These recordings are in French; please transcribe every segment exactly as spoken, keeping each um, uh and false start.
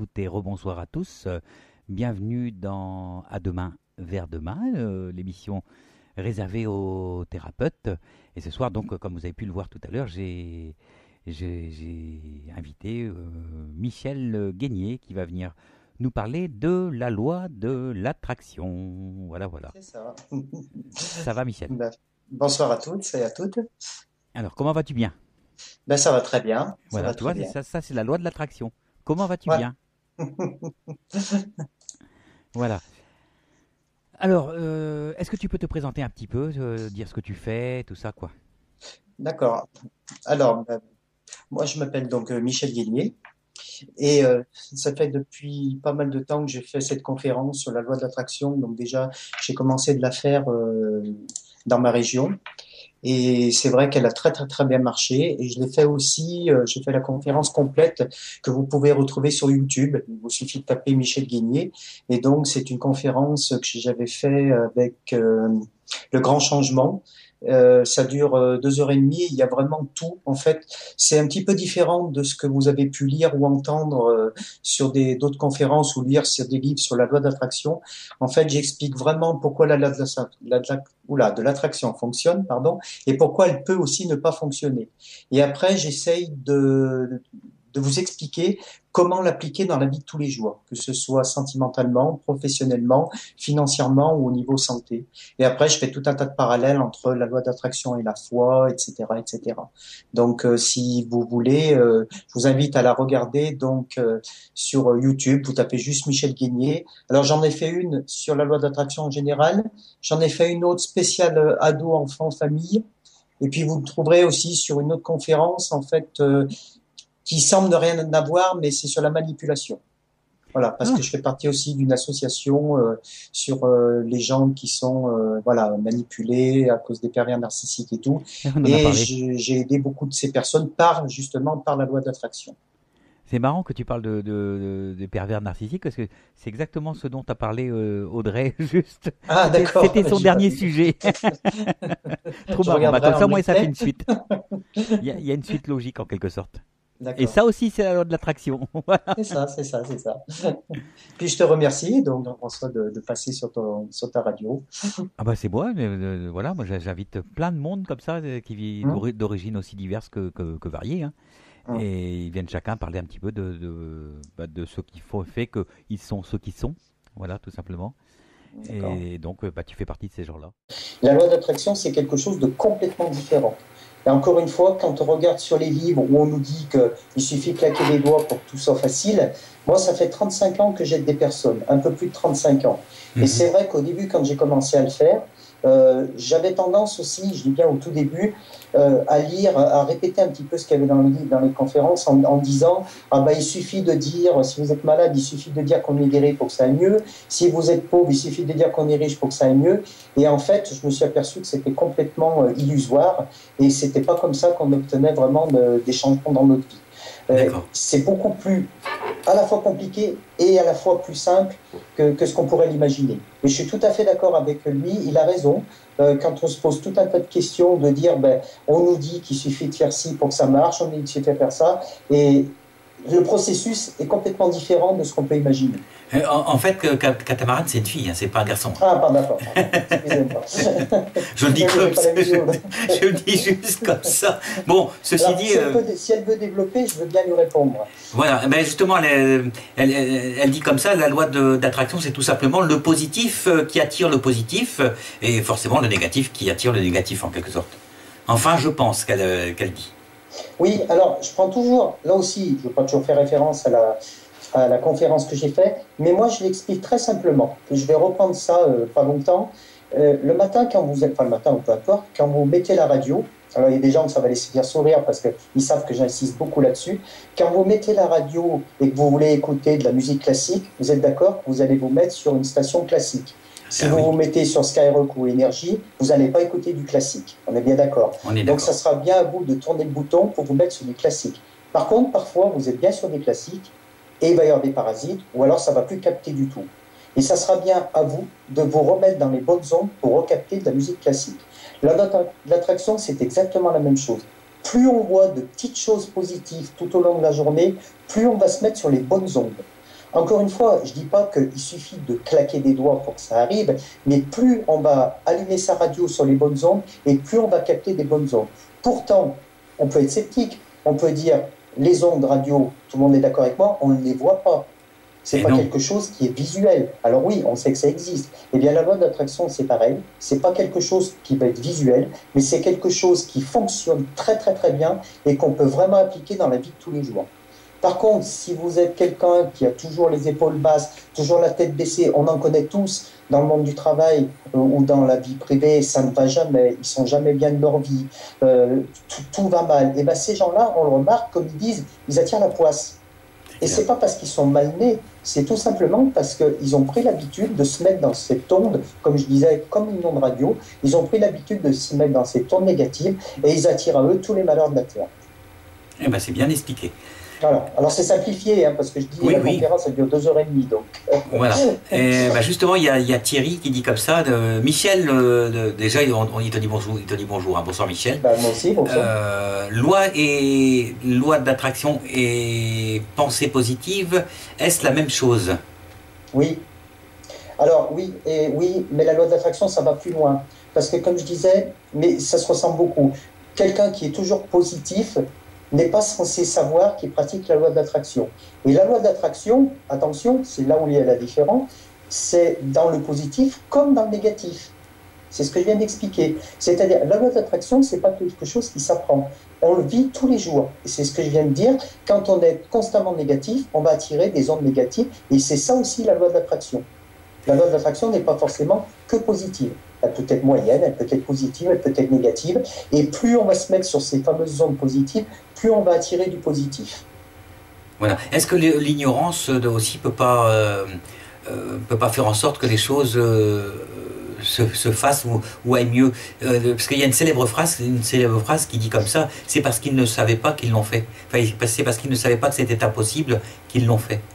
toutes et rebonsoir à tous. Euh, Bienvenue dans À demain vers demain, euh, l'émission réservée aux thérapeutes. Et ce soir, donc, comme vous avez pu le voir tout à l'heure, j'ai j'ai- j'ai invité euh, Michel Guénier qui va venir nous parler de la loi de l'attraction. Voilà, voilà. C'est ça. Ça va, Michel? Ben, bonsoir à toutes et à toutes. Alors, comment vas-tu bien? Ben, ça va très bien. Ça Voilà, va tu très vois, c'est bien. ça, ça c'est la loi de l'attraction. Comment vas-tu Ouais. bien? Voilà. Alors, euh, est-ce que tu peux te présenter un petit peu, euh, dire ce que tu fais, tout ça, quoi? D'accord. Alors, ben, moi, je m'appelle donc euh, Michel Guénier et euh, ça fait depuis pas mal de temps que j'ai fait cette conférence sur la loi de l'attraction. Donc déjà, j'ai commencé de la faire euh, dans ma région. Et c'est vrai qu'elle a très très très bien marché. Et je l'ai fait aussi, euh, j'ai fait la conférence complète que vous pouvez retrouver sur YouTube. Il vous suffit de taper Michel Guigné. Et donc c'est une conférence que j'avais fait avec euh, Le Grand Changement. Euh, ça dure euh, deux heures et demie. Il y a vraiment tout. En fait, c'est un petit peu différent de ce que vous avez pu lire ou entendre euh, sur des d'autres conférences ou lire sur des livres sur la loi d'attraction. En fait, j'explique vraiment pourquoi la loi de la, la, la oula, de l'attraction fonctionne, pardon, et pourquoi elle peut aussi ne pas fonctionner. Et après, j'essaye de, de vous expliquer comment l'appliquer dans la vie de tous les jours, que ce soit sentimentalement, professionnellement, financièrement ou au niveau santé. Et après, je fais tout un tas de parallèles entre la loi d'attraction et la foi, et cetera, et cetera. Donc, euh, si vous voulez, euh, je vous invite à la regarder donc euh, sur YouTube. Vous tapez juste Michel Guénier. Alors, j'en ai fait une sur la loi d'attraction en général. J'en ai fait une autre spéciale euh, ado, enfant, famille. Et puis vous le trouverez aussi sur une autre conférence, en fait, euh, qui semble ne rien avoir, mais c'est sur la manipulation. Voilà, parce que Ah, je fais partie aussi d'une association euh, sur euh, les gens qui sont euh, voilà manipulés à cause des pervers narcissiques et tout. on en a Et parlé. j'ai j'ai aidé beaucoup de ces personnes par justement par la loi d'attraction. C'est marrant que tu parles de, de, de- de pervers narcissiques parce que c'est exactement ce dont a parlé euh, Audrey, juste. Ah C'était, d'accord, c'était son j'ai pas dernier vu. sujet. Trop Je marrant. Bah, regarderai comme ça, en moi, ça fait replay. une suite. Il y a, il y a une suite logique en quelque sorte. Et D'accord. ça aussi, c'est la loi de l'attraction. Voilà. C'est ça, c'est ça, c'est ça. Puis je te remercie donc Jean-François de, de passer sur ton sur ta radio. Ah bah c'est moi, mais, euh, voilà, moi j'a- j'invite plein de monde comme ça, euh, qui vit Hum, d'ori- d'origines aussi diverses que, que, que variées, hein. hum. Et ils viennent chacun parler un petit peu de, de, bah, de ce qui faut- fait qu'ils sont ceux qui sont. Voilà, tout simplement. D'accord. Et donc, euh, bah, tu fais partie de ces gens-là. La loi d'attraction, c'est quelque chose de complètement différent. Et encore une fois, quand on regarde sur les livres où on nous dit qu'il suffit de claquer les doigts pour que tout soit facile, moi, ça fait trente-cinq ans que j'aide des personnes, un peu plus de trente-cinq ans. Et Mhm. c'est vrai qu'au début, quand j'ai commencé à le faire, euh, j'avais tendance aussi, je dis bien au tout début, euh, à lire, à répéter un petit peu ce qu'il y avait dans les livres, dans les conférences, en, en disant, ah ben, il suffit de dire, si vous êtes malade, il suffit de dire qu'on est guéri pour que ça aille mieux. Si vous êtes pauvre, il suffit de dire qu'on est riche pour que ça aille mieux. Et en fait, je me suis aperçu que c'était complètement euh, illusoire et c'était pas comme ça qu'on obtenait vraiment de, des changements dans notre vie. Euh, D'accord. c'est beaucoup plus à la fois compliqué et à la fois plus simple que, que ce qu'on pourrait l'imaginer. Mais je suis tout à fait d'accord avec lui, il a raison. Euh, quand on se pose tout un tas de questions, de dire, ben, on nous dit qu'il suffit de faire ci pour que ça marche, on nous dit qu'il suffit de faire ça, et le processus est complètement différent de ce qu'on peut imaginer. Euh, en, en fait, que- que- Catamaran, c'est une fille, hein, c'est pas un garçon, hein. Ah, pas d'accord, pardon, excusez-moi. Je le dis Moi, je comme fais pas ça, la je, vision. je le dis juste comme ça. Bon, ceci Alors, dit, si elle, euh, peut, si elle veut développer, je veux bien lui répondre. voilà, ben justement, elle, elle, elle- elle dit comme ça, la loi de- d'attraction, c'est tout simplement le positif euh, qui attire le positif, euh, et forcément le négatif qui attire le négatif, en quelque sorte. Enfin, je pense qu'elle euh, qu'elle dit. Oui, alors je prends toujours, là aussi, je ne veux pas toujours faire référence à la, à la conférence que j'ai faite, mais moi je l'explique très simplement. Et je vais reprendre ça euh, pas longtemps. Euh, le matin, quand vous êtes, enfin le matin ou peu importe, quand vous mettez la radio, alors il y a des gens que ça va les faire sourire parce qu'ils savent que j'insiste beaucoup là-dessus. Quand vous mettez la radio et que vous voulez écouter de la musique classique, vous êtes d'accord que vous allez vous mettre sur une station classique. Si Ah vous oui, vous mettez sur Skyrock ou Énergie, vous n'allez pas écouter du classique. On est bien d'accord. on est Donc, ça d'accord. sera bien à vous de tourner le bouton pour vous mettre sur du classique. Par contre, parfois, vous êtes bien sur des classiques et il va y avoir des parasites ou alors ça ne va plus capter du tout. Et ça sera bien à vous de vous remettre dans les bonnes ondes pour recapter de la musique classique. L'attraction, c'est exactement la même chose. Plus on voit de petites choses positives tout au long de la journée, plus on va se mettre sur les bonnes ondes. Encore une fois, je ne dis pas qu'il suffit de claquer des doigts pour que ça arrive, mais plus on va allumer sa radio sur les bonnes ondes, et plus on va capter des bonnes ondes. Pourtant, on peut être sceptique, on peut dire, les ondes radio, tout le monde est d'accord avec moi, on ne les voit pas. C'est pas non. quelque chose qui est visuel. Alors oui, on sait que ça existe. Eh bien, la loi d'attraction, c'est pareil. C'est pas quelque chose qui va être visuel, mais c'est quelque chose qui fonctionne très très très bien et qu'on peut vraiment appliquer dans la vie de tous les jours. Par contre, si vous êtes quelqu'un qui a toujours les épaules basses, toujours la tête baissée, on en connaît tous dans le monde du travail euh, ou dans la vie privée, ça ne va jamais, ils sont jamais bien de leur vie, euh, tout, tout va mal. Et bien ces gens-là, on le remarque, comme ils disent, ils attirent la poisse. Et c'est pas parce qu'ils sont mal nés, c'est tout simplement parce qu'ils ont pris l'habitude de se mettre dans cette onde, comme je disais, comme une onde radio, ils ont pris l'habitude de se mettre dans cette onde négative et ils attirent à eux tous les malheurs de la Terre. Eh ben c'est bien expliqué. Voilà. Alors c'est simplifié, hein, parce que je dis oui, la oui. conférence, elle dure deux heures et demie. Donc. Voilà. Et, bah justement, il y, y a Thierry qui dit comme ça, de, Michel, euh, de, déjà on, on, il te dit bonjour, il te dit bonjour, hein, bonsoir Michel. Bah, moi aussi, bonsoir. Euh, loi et loi d'attraction et pensée positive, est-ce la même chose? Oui. Alors oui, et oui, mais la loi d'attraction, ça va plus loin, parce que comme je disais, mais ça se ressemble beaucoup. Quelqu'un qui est toujours positif n'est pas censé savoir qu'il pratique la loi d'attraction. Et la loi d'attraction, attention, c'est là où il y a la différence, c'est dans le positif comme dans le négatif. C'est ce que je viens d'expliquer. C'est-à-dire, la loi d'attraction, c'est pas quelque chose qui s'apprend. On le vit tous les jours. Et c'est ce que je viens de dire. Quand on est constamment négatif, on va attirer des ondes négatives. Et c'est ça aussi la loi d'attraction. La loi d'attraction n'est pas forcément que positive. Elle peut être moyenne, elle peut être positive, elle peut être négative. Et plus on va se mettre sur ces fameuses ondes positives, plus on va attirer du positif. Voilà. Est-ce que l'ignorance aussi peut pas euh, euh, peut pas faire en sorte que les choses euh, se, se fassent ou, ou aillent mieux? euh, Parce qu'il y a une célèbre phrase, une célèbre phrase qui dit comme ça: c'est parce qu'ils ne savaient pas qu'ils l'ont fait. Enfin, c'est parce qu'ils ne savaient pas que c'était impossible qu'ils l'ont fait.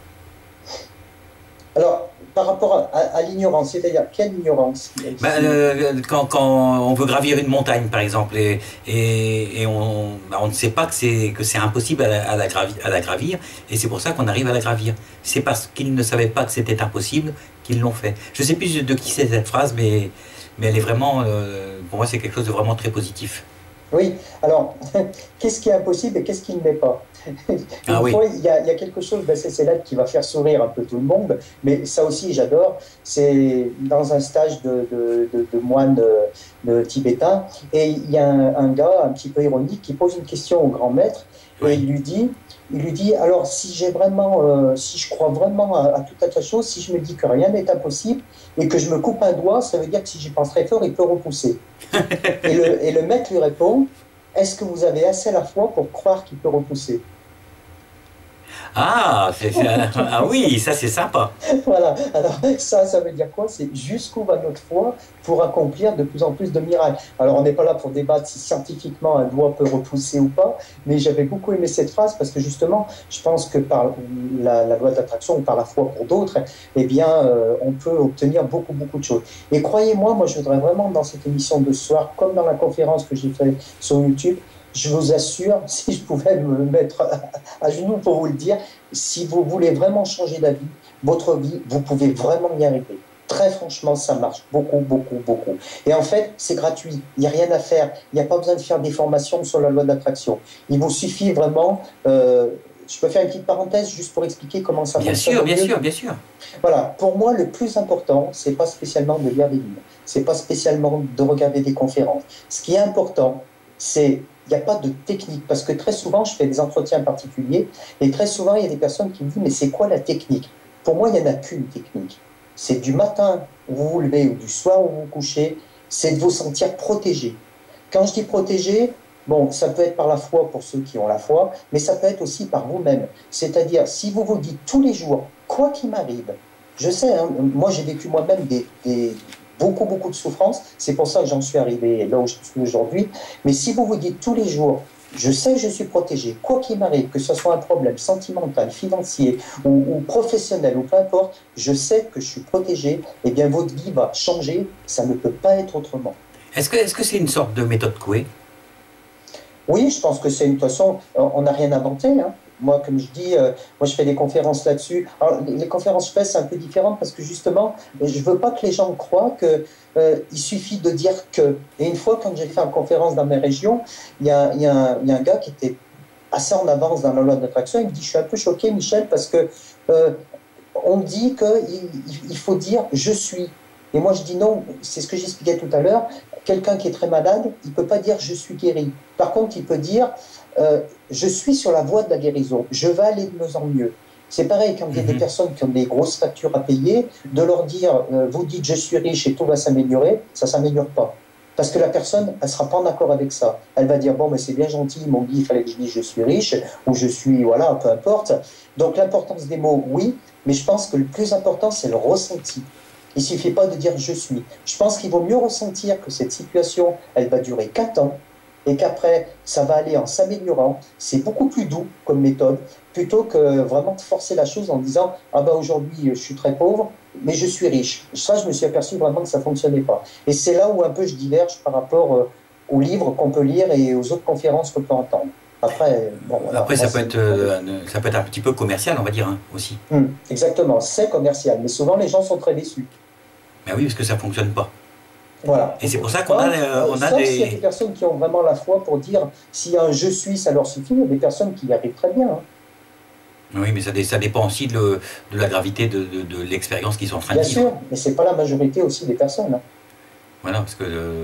Alors, par rapport à, à, à l'ignorance, c'est-à-dire quelle ignorance? bah, euh, quand, quand on veut gravir une montagne, par exemple, et, et, et on, bah, on ne sait pas que c'est que c'est impossible à la, à, la gravi, à la gravir, et c'est pour ça qu'on arrive à la gravir. C'est parce qu'ils ne savaient pas que c'était impossible qu'ils l'ont fait. Je ne sais plus de qui c'est cette phrase, mais, mais elle est vraiment, euh, pour moi, c'est quelque chose de vraiment très positif. Oui, alors, qu'est-ce qui est impossible et qu'est-ce qui ne l'est pas? Ah oui. Il y, a, il y a quelque chose, ben c'est là qui va faire sourire un peu tout le monde, mais ça aussi j'adore, c'est dans un stage de, de, de, de moine de, de tibétain, et il y a un, un gars un petit peu ironique qui pose une question au grand maître, oui. et il lui dit, il lui dit, alors si j'ai vraiment, euh, si je crois vraiment à, à tout un tas de choses, si je me dis que rien n'est impossible, et que je me coupe un doigt, ça veut dire que si j'y pense très fort, il peut repousser. et, le, et le maître lui répond, est-ce que vous avez assez la foi pour croire qu'il peut repousser? Ah, c'est, c'est, ah oui, ça c'est sympa. Voilà, alors ça, ça veut dire quoi? C'est jusqu'où va notre foi pour accomplir de plus en plus de miracles. Alors on n'est pas là pour débattre si scientifiquement un doigt peut repousser ou pas, mais j'avais beaucoup aimé cette phrase parce que justement, je pense que par la, la loi d'attraction ou par la foi pour d'autres, eh bien, euh, on peut obtenir beaucoup, beaucoup de choses. Et croyez-moi, moi je voudrais vraiment dans cette émission de ce soir, comme dans la conférence que j'ai faite sur YouTube, je vous assure, si je pouvais me mettre à genoux pour vous le dire, si vous voulez vraiment changer d'avis, votre vie, vous pouvez vraiment y arriver. Très franchement, ça marche beaucoup, beaucoup, beaucoup. Et en fait, c'est gratuit. Il n'y a rien à faire. Il n'y a pas besoin de faire des formations sur la loi d'attraction. Il vous suffit vraiment... Euh, je peux faire une petite parenthèse juste pour expliquer comment ça bien fonctionne. Sûr, bien sûr, bien sûr. Voilà. Pour moi, le plus important, c'est pas spécialement de lire des livres. C'est pas spécialement de regarder des conférences. Ce qui est important, c'est... Il n'y a pas de technique, parce que très souvent, je fais des entretiens particuliers, et très souvent, il y a des personnes qui me disent, mais c'est quoi la technique? Pour moi, il n'y en a qu'une technique. C'est du matin où vous vous levez, ou du soir où vous vous couchez, c'est de vous sentir protégé. Quand je dis protégé, bon, ça peut être par la foi pour ceux qui ont la foi, mais ça peut être aussi par vous-même. C'est-à-dire, si vous vous dites tous les jours, quoi qu'il m'arrive, je sais, hein, moi j'ai vécu moi-même des... des beaucoup, beaucoup de souffrance. C'est pour ça que j'en suis arrivé là où je suis aujourd'hui. Mais si vous vous dites tous les jours, je sais que je suis protégé, quoi qu'il m'arrive, que ce soit un problème sentimental, financier ou, ou professionnel ou peu importe, je sais que je suis protégé, et bien votre vie va changer. Ça ne peut pas être autrement. Est-ce que est-ce que c'est une sorte de méthode Coué? Oui, je pense que c'est une... De toute façon, on n'a rien inventé, hein. moi, comme je dis, euh, moi je fais des conférences là-dessus. Alors, les, les conférences que je fais, c'est un peu différent parce que justement, je veux pas que les gens croient que euh, il suffit de dire que. Et une fois, quand j'ai fait une conférence dans mes régions, il y a, il y a un, il y a un gars qui était assez en avance dans la loi d'attraction. Il me dit, je suis un peu choqué, Michel, parce que euh, on me dit qu'il il faut dire je suis. Et moi, je dis non, c'est ce que j'expliquais tout à l'heure. Quelqu'un qui est très malade, il ne peut pas dire je suis guéri. Par contre, il peut dire euh, je suis sur la voie de la guérison, je vais aller de mieux en mieux. C'est pareil quand il y a des personnes qui ont des grosses factures à payer, de leur dire euh, vous dites je suis riche et tout va s'améliorer, ça ne s'améliore pas. Parce que la personne, elle ne sera pas en accord avec ça. Elle va dire, bon, mais c'est bien gentil, ils m'ont dit, il fallait que je dise je suis riche, ou je suis, voilà, peu importe. Donc l'importance des mots, oui, mais je pense que le plus important, c'est le ressenti. Il ne suffit pas de dire je suis. Je pense qu'il vaut mieux ressentir que cette situation, elle va durer quatre ans, et qu'après, ça va aller en s'améliorant. C'est beaucoup plus doux comme méthode, plutôt que vraiment de forcer la chose en disant, ah ben aujourd'hui, je suis très pauvre, mais je suis riche. Ça, je me suis aperçu vraiment que ça ne fonctionnait pas. Et c'est là où un peu je diverge par rapport euh, aux livres qu'on peut lire et aux autres conférences qu'on peut entendre. Après, bon, voilà, Après ça, peut être, euh, ça peut être un petit peu commercial, on va dire, hein, aussi. Hum, exactement, c'est commercial, mais souvent les gens sont très déçus. Mais oui, parce que ça ne fonctionne pas. Voilà. Et c'est pour ça qu'on a, euh, on a Sauf des... s'il y a des personnes qui ont vraiment la foi pour dire s'il y a un je suis, ça leur suffit. Il y a des personnes qui y arrivent très bien. Hein. Oui, mais ça, ça dépend aussi de, de la gravité de, de, de l'expérience qu'ils sont en train Bien de vivre. sûr, mais ce n'est pas la majorité aussi des personnes. Hein. Voilà, parce que euh,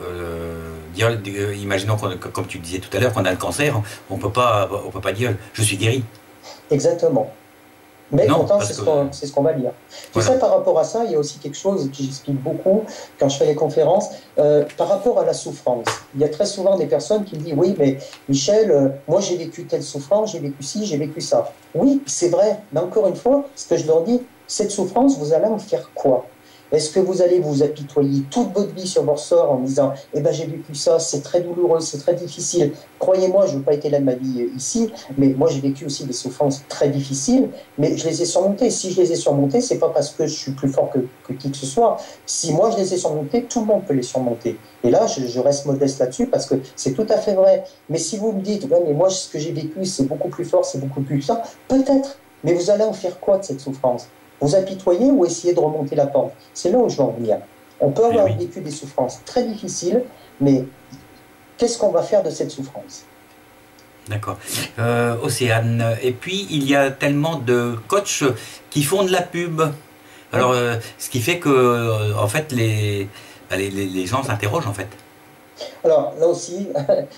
euh, dire, euh, imaginons, qu'on, comme tu disais tout à l'heure, qu'on a le cancer, on ne peut pas, on peut pas dire je suis guéri. Exactement. Mais non, pourtant, c'est ce, que... qu'on, c'est ce qu'on va lire. Tu voilà. sais, par rapport à ça, il y a aussi quelque chose que j'explique beaucoup quand je fais les conférences, euh, par rapport à la souffrance. Il y a très souvent des personnes qui me disent, oui, mais Michel, euh, moi j'ai vécu telle souffrance, j'ai vécu ci, j'ai vécu ça. Oui, c'est vrai, mais encore une fois, ce que je leur dis, cette souffrance, vous allez en faire quoi ? Est-ce que vous allez vous apitoyer toute votre vie sur votre sort en disant « Eh ben j'ai vécu ça, c'est très douloureux, c'est très difficile. Croyez-moi, je ne veux pas étaler ma vie ici, mais moi j'ai vécu aussi des souffrances très difficiles, mais je les ai surmontées. Si je les ai surmontées, ce n'est pas parce que je suis plus fort que, que qui que ce soit. Si moi je les ai surmontées, tout le monde peut les surmonter. Et là, je, je reste modeste là-dessus parce que c'est tout à fait vrai. Mais si vous me dites ouais, « mais moi ce que j'ai vécu, c'est beaucoup plus fort, c'est beaucoup plus ça », peut-être, mais vous allez en faire quoi de cette souffrance ? Vous apitoyer ou essayer de remonter la pente. C'est là où je veux en venir. On peut avoir oui. vécu des souffrances très difficiles, mais qu'est-ce qu'on va faire de cette souffrance ? D'accord. Euh, Océane, et puis il y a tellement de coachs qui font de la pub. Alors, euh, ce qui fait que, euh, en fait, les, les, les gens s'interrogent, en fait. Alors, là aussi,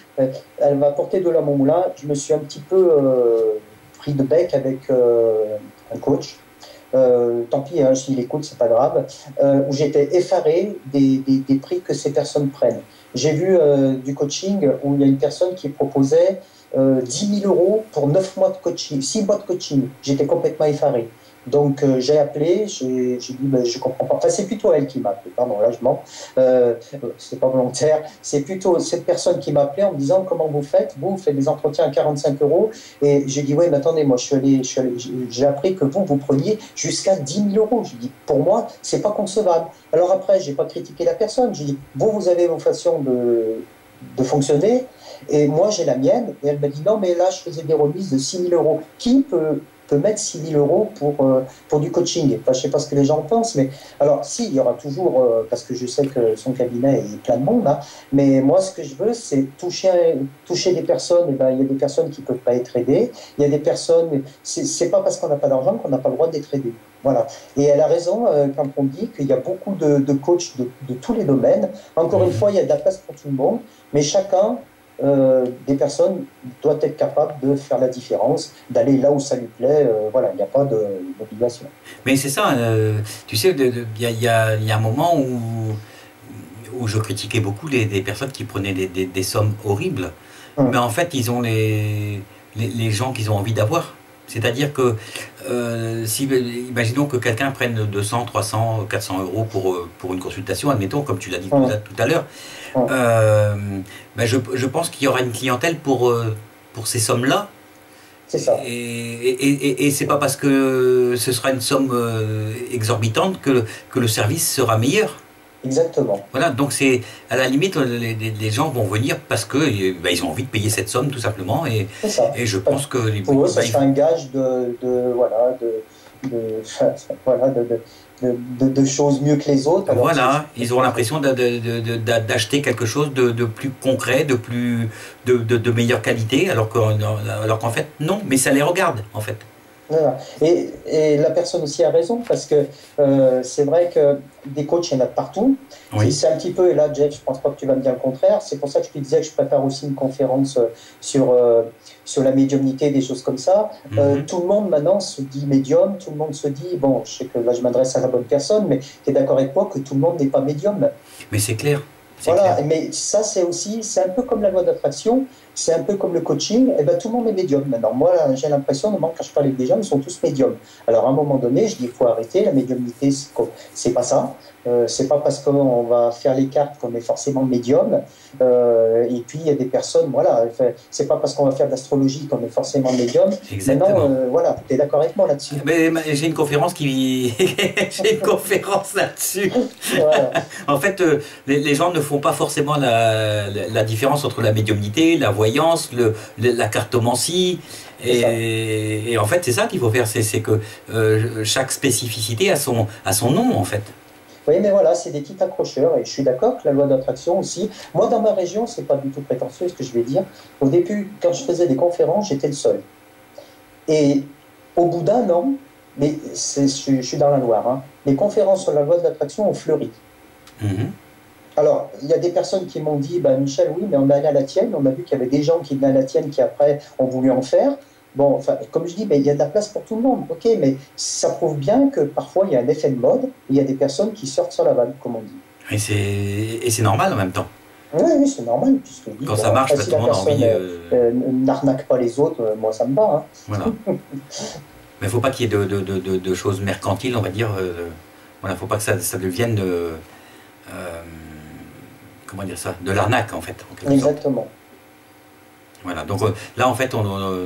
elle m'a apporté de la mon moulin. Je me suis un petit peu euh, pris de bec avec euh, un coach. Euh, tant pis, hein, s'il écoute, c'est pas grave, euh, où j'étais effaré des, des, des prix que ces personnes prennent. J'ai vu euh, du coaching où il y a une personne qui proposait euh, dix mille euros pour neuf mois de coaching, six mois de coaching. J'étais complètement effaré. Donc euh, j'ai appelé, j'ai, j'ai dit ben, je comprends pas. Enfin c'est plutôt elle qui m'a appelé, pardon là je mens, euh, c'est pas volontaire. C'est plutôt cette personne qui m'a appelé en me disant comment vous faites, vous, vous faites des entretiens à quarante-cinq euros et j'ai dit ouais mais attendez moi je suis allé, je suis allé j'ai appris que vous vous preniez jusqu'à dix mille euros. J'ai dit pour moi c'est pas concevable. Alors après j'ai pas critiqué la personne, j'ai dit vous vous avez vos façons de de fonctionner et moi j'ai la mienne et elle m'a dit non mais là je faisais des remises de six mille euros. Qui peut peut mettre six mille euros pour, euh, pour du coaching. Enfin, je ne sais pas ce que les gens pensent, mais alors si, il y aura toujours, euh, parce que je sais que son cabinet est plein de monde, hein, mais moi ce que je veux, c'est toucher, toucher des personnes, et ben, il y a des personnes qui ne peuvent pas être aidées, il y a des personnes, c'est, c'est pas parce qu'on n'a pas d'argent qu'on n'a pas le droit d'être aidé. Voilà. Et elle a raison euh, quand on dit qu'il y a beaucoup de, de coachs de, de tous les domaines. Encore une fois, il y a de la place pour tout le monde, mais chacun Euh, des personnes doivent être capables de faire la différence, d'aller là où ça lui plaît. Euh, voilà, il n'y a pas de, d'obligation. Mais c'est ça, euh, tu sais, il y, y, y a un moment où, où je critiquais beaucoup les, des personnes qui prenaient des, des, des sommes horribles, hum. mais en fait, ils ont les, les, les gens qu'ils ont envie d'avoir. C'est-à-dire que, euh, si, imaginons que quelqu'un prenne deux cents, trois cents, quatre cents euros pour, pour une consultation, admettons, comme tu l'as dit mmh. tout, à, tout à l'heure, mmh. euh, ben je, je pense qu'il y aura une clientèle pour, pour ces sommes-là. C'est ça. Et, et, et, et c'est pas parce que ce sera une somme exorbitante que, que le service sera meilleur. Exactement. Voilà, donc c'est à la limite, les, les- les gens vont venir parce que euh, bah, ils ont envie de payer cette somme tout simplement, et, C'est ça. et je pense que les- Pour eux, ça bah, ils- serait un gage de, de voilà, de, de, voilà, de, de, de, de- de choses mieux que les autres. Alors que voilà, c'est- ils auront l'impression de- de- de- de- d'a- d'acheter quelque chose de, de plus concret, de plus de, de- de meilleure qualité, alors qu'en alors qu'en fait non, mais ça les regarde en fait. Voilà. Et, et la personne aussi a raison, parce que euh, c'est vrai que des coachs, il y en a de partout. Oui. C'est un petit peu, et là, Jeff, je pense pas que tu vas me dire le contraire, c'est pour ça que je te disais que je prépare aussi une conférence euh, sur, euh, sur la médiumnité, des choses comme ça. Euh, Mhm. tout le monde maintenant se dit médium, tout le monde se dit, bon, je sais que là, je m'adresse à la bonne personne, mais tu es d'accord avec moi que tout le monde n'est pas médium. Mais c'est clair. c'est Voilà, clair. mais ça, c'est aussi, c'est un peu comme la loi d'attraction, c'est un peu comme le coaching, et ben tout le monde est médium maintenant. Moi, là, j'ai l'impression, normalement, quand je parle avec des gens, ils sont tous médiums. Alors, à un moment donné, je dis, il faut arrêter, la médiumnité, c'est co- c'est pas ça. Euh, c'est pas parce qu'on va faire les cartes qu'on est forcément médium. Euh, et puis, il y a des personnes, voilà, enfin, c'est pas parce qu'on va faire de l'astrologie qu'on est forcément médium. Exactement. Maintenant, euh, voilà, tu es d'accord avec moi là-dessus. Mais, mais j'ai une conférence qui j'ai une conférence là-dessus. Voilà. En fait, euh, les, les gens ne font pas forcément la, la, la différence entre la médiumnité, la voyance, le, le- la cartomancie. C'est ça. Et, et en fait, c'est ça qu'il faut faire, c'est c'est que euh, chaque spécificité a son, a son nom, en fait. Oui, mais voilà, c'est des petits accrocheurs, et je suis d'accord que la loi d'attraction aussi. Moi, dans ma région, c'est pas du tout prétentieux ce que je vais dire. Au début, quand je faisais des conférences, j'étais le seul. Et au bout d'un an, mais c'est- je, suis- je suis dans la Loire, hein, les conférences sur la loi de l'attraction ont fleuri. Mhm. Alors, il y a des personnes qui m'ont dit, bah, Michel, oui, mais on est allé à la tienne, on a vu qu'il y avait des gens qui venaient à la tienne qui après ont voulu en faire. Bon, enfin, comme je dis, mais il y a de la place pour tout le monde, ok, mais ça prouve bien que parfois il y a un effet de mode, et il y a des personnes qui sortent sur la vague, comme on dit. Et c'est et c'est normal en même temps. Oui, oui, c'est normal, puisque Quand ça marche, bah, si tout le la monde a personne envie. euh, euh, euh, n'arnaque pas les autres, euh, moi ça me va. Hein. Voilà. Mais il ne faut pas qu'il y ait de, de, de, de- de choses mercantiles, on va dire. euh, voilà, faut pas que ça, ça devienne de. euh, comment dire ça? De l'arnaque, en fait. En quelque sorte. Exactement. Voilà, donc euh, là, en fait, on, on,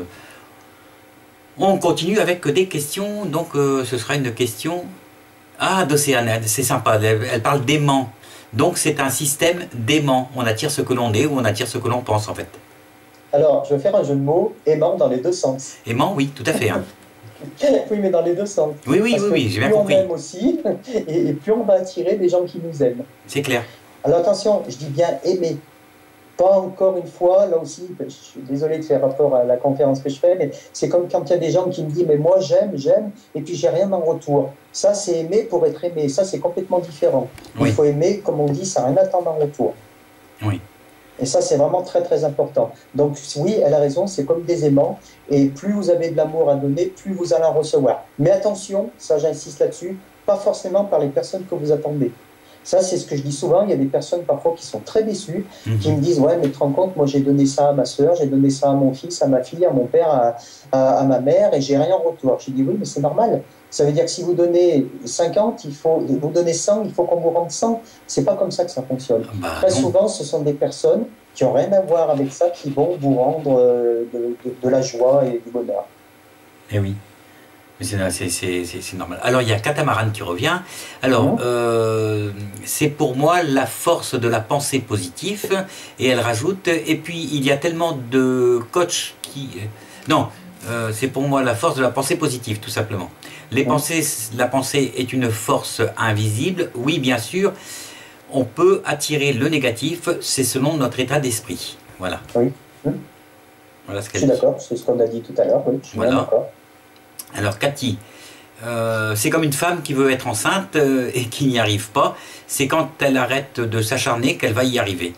on continue avec des questions. Donc, euh, ce sera une question. Ah, d'Océane, c'est sympa. Elle, elle parle d'aimant. Donc, c'est un système d'aimant. On attire ce que l'on est ou on attire ce que l'on pense, en fait. Alors, je vais faire un jeu de mots, aimant dans les deux sens. Aimant, oui, tout à fait. Hein. Oui, mais dans les deux sens. Oui, oui, Parce oui, que oui, j'ai bien plus compris. on aime aussi, et, et plus on va attirer des gens qui nous aiment. C'est clair. Alors attention, je dis bien aimer. Pas encore une fois, là aussi, je suis désolé de faire rapport à la conférence que je fais, mais c'est comme quand il y a des gens qui me disent, mais moi j'aime, j'aime, et puis j'ai rien en retour. Ça, c'est aimer pour être aimé. Ça, c'est complètement différent. Oui. Il faut aimer, comme on dit, sans rien attendre en retour. Oui. Et ça, c'est vraiment très, très important. Donc, oui, elle a raison, c'est comme des aimants. Et plus vous avez de l'amour à donner, plus vous allez en recevoir. Mais attention, ça, j'insiste là-dessus, pas forcément par les personnes que vous attendez. Ça, c'est ce que je dis souvent. Il y a des personnes parfois qui sont très déçues, Mhm. qui me disent, ouais, mais tu te rends compte, moi, j'ai donné ça à ma soeur, j'ai donné ça à mon fils, à ma fille, à mon père, à, à, à ma mère, et j'ai rien en retour. J'ai dit, oui, mais c'est normal. Ça veut dire que si vous donnez cinquante, il faut, vous donnez cent, il faut qu'on vous rende cent. C'est pas comme ça que ça fonctionne. Bah, Très non. souvent, ce sont des personnes qui n'ont rien à voir avec ça, qui vont vous rendre euh, de, de- de la joie et du bonheur. Eh oui. Mais c'est- c'est- C'est c'est- c'est normal. Alors, il y a Catamaran qui revient. Alors, Mhm. euh, c'est pour moi la force de la pensée positive. Et elle rajoute, et puis il y a tellement de coachs qui... Non, euh, c'est pour moi la force de la pensée positive, tout simplement. Les Mhm. pensées, la pensée est une force invisible. Oui, bien sûr, on peut attirer le négatif, c'est selon notre état d'esprit. Voilà. Oui. Mhm. Voilà ce Je qu'elle suis dit. d'accord, c'est ce qu'on a dit tout à l'heure. Oui, je suis bien Voilà. d'accord. Alors Cathy, euh, c'est comme une femme qui veut être enceinte euh, et qui n'y arrive pas. C'est quand elle arrête de s'acharner qu'elle va y arriver.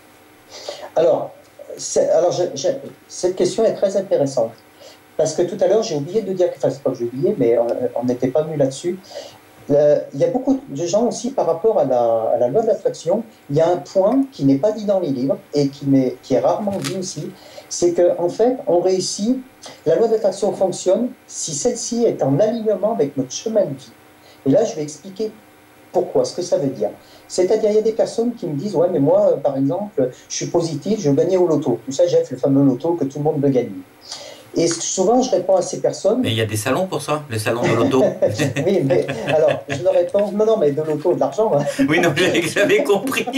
Alors, c'est- alors je- je- cette question est très intéressante. Parce que tout à l'heure, j'ai oublié de dire, enfin, c'est pas que j'ai oublié, mais on- on n'était pas venu là-dessus. Euh, il y a beaucoup de gens aussi par rapport à la, à la loi de l'attraction. Il y a un point qui n'est pas dit dans les livres et qui, n'est- qui est rarement dit aussi, c'est qu'en en fait, on réussit. La loi de l'attraction fonctionne si celle-ci est en alignement avec notre chemin de vie. Et là, je vais expliquer pourquoi, ce que ça veut dire. C'est-à-dire, il y a des personnes qui me disent, ouais, mais moi, euh, par exemple, je suis positif, je veux gagner au loto. Tout ça, j'ai le fameux loto que tout le monde veut gagner. Et souvent, je réponds à ces personnes. Mais il y a des salons pour ça, les salons de l'auto. Oui, mais alors, je leur réponds, non, non, mais de l'auto, de l'argent. Hein. Oui, non, j'avais compris.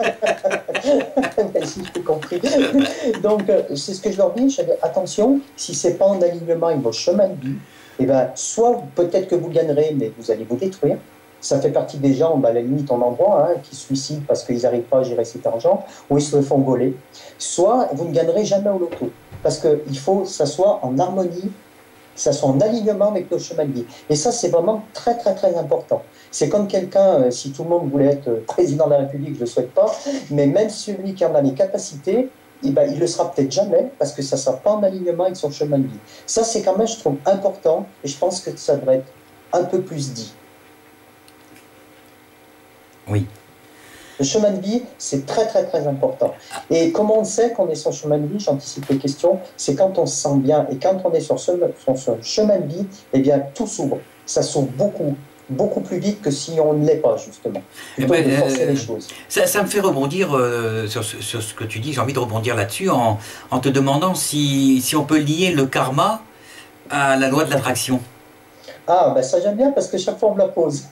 Si, j'ai compris. Donc, c'est ce que je leur dis, je dis, attention, si c'est pas en alignement avec votre chemin de vie, eh ben, soit peut-être que vous gagnerez, mais vous allez vous détruire. Ça fait partie des gens, bah, à la limite, on en voit, hein, qui se suicident parce qu'ils n'arrivent pas à gérer cet argent, ou ils se le font voler. Soit vous ne gagnerez jamais au loto. Parce qu'il faut que ça soit en harmonie, que ça soit en alignement avec nos chemins de vie. Et ça, c'est vraiment très, très, très important. C'est comme quelqu'un, si tout le monde voulait être président de la République, je ne le souhaite pas, mais même celui qui en a les capacités, eh ben, il ne le sera peut-être jamais parce que ça ne sera pas en alignement avec son chemin de vie. Ça, c'est quand même, je trouve, important et je pense que ça devrait être un peu plus dit. Oui. Le chemin de vie, c'est très, très, très important. Et comment on sait qu'on est sur le chemin de vie, j'anticipe les questions, c'est quand on se sent bien. Et quand on est sur ce, sur ce chemin de vie, eh bien, tout s'ouvre. Ça s'ouvre beaucoup, beaucoup plus vite que si on ne l'est pas, justement. Plutôt ben, que de forcer euh, les choses. Ça, ça me fait rebondir euh, sur, ce, sur ce que tu dis. J'ai envie de rebondir là-dessus en, en te demandant si, si on peut lier le karma à la loi de l'attraction. Ah, ben ça j'aime bien parce que chaque fois on me la pose.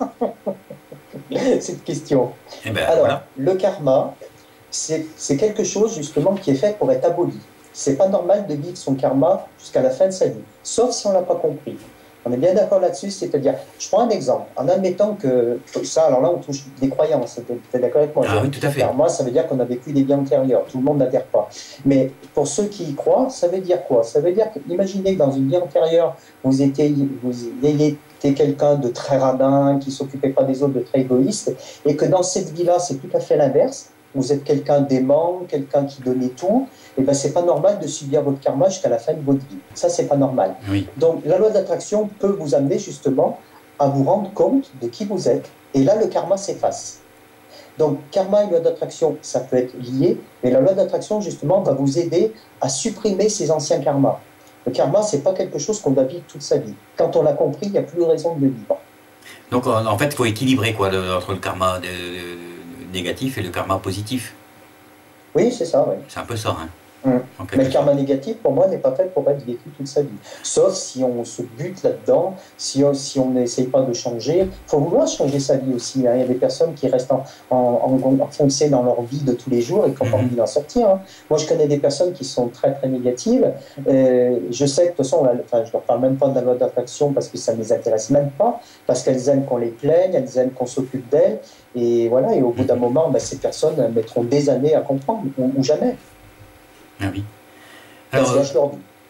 Cette question. Eh ben, Alors, voilà. le karma, c'est quelque chose justement qui est fait pour être aboli. C'est pas normal de vivre son karma jusqu'à la fin de sa vie, sauf si on l'a pas compris. On est bien d'accord là-dessus, c'est-à-dire, je prends un exemple, en admettant que ça, alors là on touche des croyances, tu es d'accord avec moi? Ah oui, tout à fait. Karma, ça veut dire qu'on a vécu des vies antérieures, tout le monde n'adhère pas. Mais pour ceux qui y croient, ça veut dire quoi? Ça veut dire que, imaginez que dans une vie antérieure, vous étiez, vous ayez été quelqu'un de très radin, qui ne s'occupait pas des autres, de très égoïste, et que dans cette vie-là, c'est tout à fait l'inverse. Vous êtes quelqu'un d'aimant, quelqu'un qui donnait tout, et ben c'est pas normal de subir votre karma jusqu'à la fin de votre vie. Ça, c'est pas normal. Oui. Donc, la loi d'attraction peut vous amener justement à vous rendre compte de qui vous êtes, et là, le karma s'efface. Donc, karma et loi d'attraction, ça peut être lié, mais la loi d'attraction, justement, va vous aider à supprimer ces anciens karmas. Le karma, c'est pas quelque chose qu'on doit vivre toute sa vie. Quand on l'a compris, il n'y a plus de raison de le vivre. Donc, en, en fait, il faut équilibrer quoi, le, entre le karma de, de, négatif et le karma positif. Oui, c'est ça, oui. C'est un peu ça, hein. Mmh. Mais le karma négatif, pour moi, n'est pas fait pour être vécu toute sa vie. Sauf si on se bute là-dedans, si on si on n'essaye pas de changer. Il faut vouloir changer sa vie aussi. Hein. Il y a des personnes qui restent en, en, en, enfoncées dans leur vie de tous les jours et qui n'ont pas envie d'en sortir. Hein. Moi, je connais des personnes qui sont très, très négatives. Euh, je sais que, de toute façon, là, enfin, je ne leur parle même pas de la loi d'attraction parce que ça ne les intéresse même pas, parce qu'elles aiment qu'on les plaigne, elles aiment qu'on s'occupe d'elles. Et voilà, et au bout d'un moment, ben, ces personnes mettront des années à comprendre, ou, ou jamais. Ah oui. Alors, elles se gâchent leur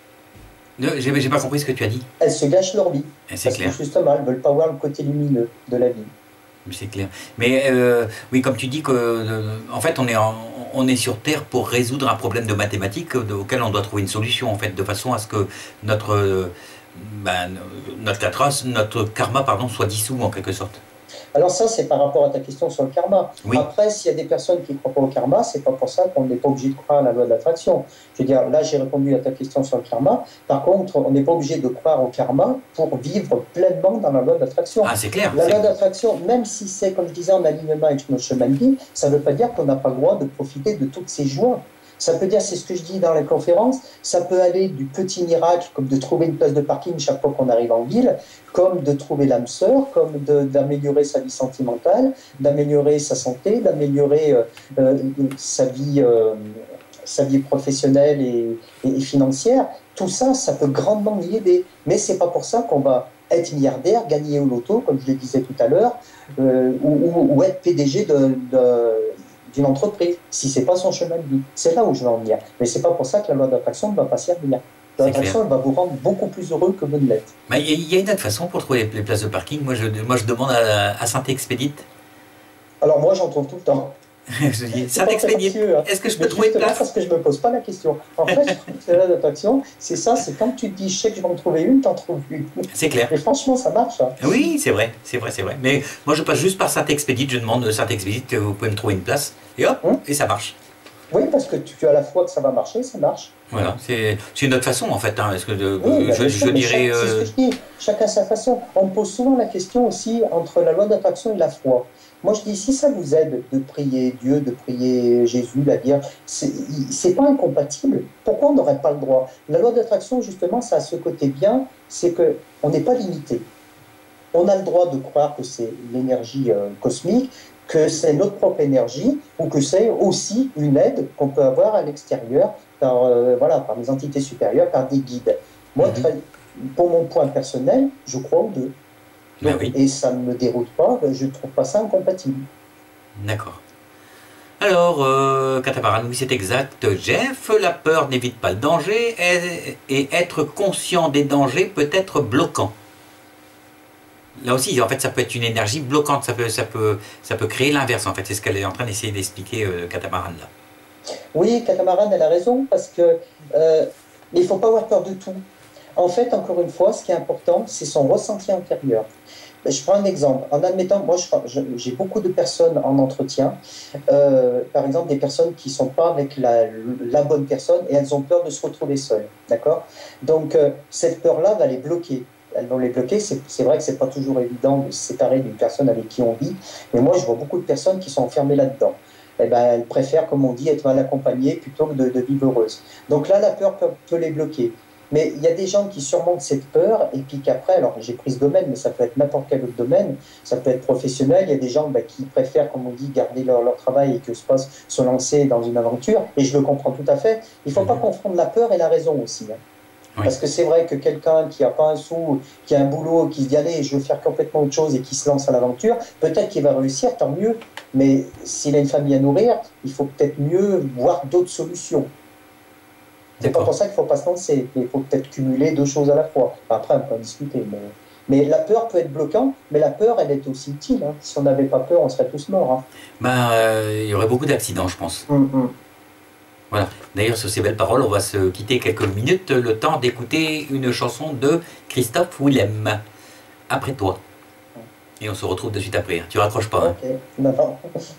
vie. J'ai pas compris ce que tu as dit. Elles se gâchent leur vie. C'est clair. Que justement, elles ne veulent pas voir le côté lumineux de la vie. C'est clair. Mais euh, oui, comme tu dis, que, euh, en fait, on est, en, on est sur Terre pour résoudre un problème de mathématiques auquel on doit trouver une solution, en fait, de façon à ce que notre, euh, ben, notre, katras, notre karma pardon, soit dissous, en quelque sorte. Alors ça, c'est par rapport à ta question sur le karma. Oui. Après, s'il y a des personnes qui ne croient pas au karma, c'est pas pour ça qu'on n'est pas obligé de croire à la loi de l'attraction. Je veux dire, là, j'ai répondu à ta question sur le karma. Par contre, on n'est pas obligé de croire au karma pour vivre pleinement dans la loi de l'attraction. Ah, c'est clair. La loi d'attraction, même si c'est, comme je disais, en alignement avec notre chemin de vie, ça ne veut pas dire qu'on n'a pas le droit de profiter de toutes ces joies. Ça peut dire, c'est ce que je dis dans les conférences, ça peut aller du petit miracle, comme de trouver une place de parking chaque fois qu'on arrive en ville, comme de trouver l'âme sœur, comme d'améliorer sa vie sentimentale, d'améliorer sa santé, d'améliorer euh, euh, sa vie, euh, sa vie professionnelle et, et, et financière. Tout ça, ça peut grandement y aider. Mais c'est pas pour ça qu'on va être milliardaire, gagner au loto, comme je le disais tout à l'heure, euh, ou, ou, ou être P D G de... de d'une entreprise, si c'est pas son chemin de vie. C'est là où je veux en venir. Mais c'est pas pour ça que la loi d'attraction ne va pas servir. La loi d'attraction va vous rendre beaucoup plus heureux que vous ne l'êtes. Mais il y a une autre façon pour trouver les places de parking. Moi, je, moi, je demande à, à Saint-Expédite. Alors moi, j'en trouve tout le temps. Je dis, Saint-Expédite, est-ce que je peux trouver une place? Parce que je me pose pas la question. En fait, la loi d'attraction, c'est ça, c'est quand tu te dis, je sais que je vais en trouver une, t'en trouves une. C'est clair. Et franchement, ça marche. Hein. Oui, c'est vrai, c'est vrai, c'est vrai. Mais moi, je passe juste par Saint-Expédite, je demande à Saint-Expédite que vous pouvez me trouver une place, et hop, hum. et ça marche. Oui, parce que tu as la foi que ça va marcher, ça marche. Voilà, c'est une autre façon en fait. Hein, parce que de, oui, je, bah, je dirais. C'est ce que je dis, chacun sa façon. On me pose souvent la question aussi entre la loi d'attraction et la foi. Moi, je dis, si ça vous aide de prier Dieu, de prier Jésus, la Vierge, c'est pas incompatible. Pourquoi on n'aurait pas le droit? La loi d'attraction, justement, ça a ce côté bien, c'est qu'on n'est pas limité. On a le droit de croire que c'est l'énergie euh, cosmique, que c'est notre propre énergie, ou que c'est aussi une aide qu'on peut avoir à l'extérieur par, euh, voilà, par des entités supérieures, par des guides. Moi, mm-hmm. très, pour mon point personnel, je crois aux deux. Donc, oui. Et ça ne me déroute pas, je ne trouve pas ça incompatible. D'accord. Alors, euh, Catamaran, oui, c'est exact. Jeff, la peur n'évite pas le danger et, et être conscient des dangers peut être bloquant. Là aussi, en fait, ça peut être une énergie bloquante, ça peut, ça peut, ça peut créer l'inverse, en fait. C'est ce qu'elle est en train d'essayer d'expliquer, euh, Catamaran, là. Oui, Catamaran, elle a raison, parce que euh, il ne faut pas avoir peur de tout. En fait, encore une fois, ce qui est important, c'est son ressenti intérieur. Je prends un exemple. En admettant, moi, j'ai beaucoup de personnes en entretien, euh, par exemple, des personnes qui ne sont pas avec la, la bonne personne et elles ont peur de se retrouver seules. D'accord? Donc, euh, cette peur-là va les bloquer. Elles vont les bloquer. C'est vrai que ce n'est pas toujours évident de se séparer d'une personne avec qui on vit, mais moi, je vois beaucoup de personnes qui sont enfermées là-dedans. Eh ben, elles préfèrent, comme on dit, être mal accompagnées plutôt que de, de vivre heureuses. Donc là, la peur peut, peut les bloquer. Mais il y a des gens qui surmontent cette peur et puis qu'après, alors j'ai pris ce domaine, mais ça peut être n'importe quel autre domaine, ça peut être professionnel, il y a des gens bah, qui préfèrent, comme on dit, garder leur, leur travail et que se passe se lancer dans une aventure, et je le comprends tout à fait. Il ne faut mmh. pas confondre la peur et la raison aussi. Hein. Oui. Parce que c'est vrai que quelqu'un qui n'a pas un sou, qui a un boulot, qui se dit allez, je veux faire complètement autre chose et qui se lance à l'aventure, peut-être qu'il va réussir, tant mieux, mais s'il a une famille à nourrir, il faut peut-être mieux voir d'autres solutions. C'est pas pour ça qu'il ne faut pas se lancer. Il faut peut-être cumuler deux choses à la fois. Après, on peut en discuter. Mais, mais la peur peut être bloquante, mais la peur, elle est aussi utile. Hein. Si on n'avait pas peur, on serait tous morts. Hein. Ben, euh, il y aurait beaucoup d'accidents, je pense. Mm-hmm. Voilà. D'ailleurs, sur ces belles paroles, on va se quitter quelques minutes, le temps d'écouter une chanson de Christophe Willem. Après toi. Et on se retrouve de suite après. Tu raccroches pas. Ok, hein. Non, non.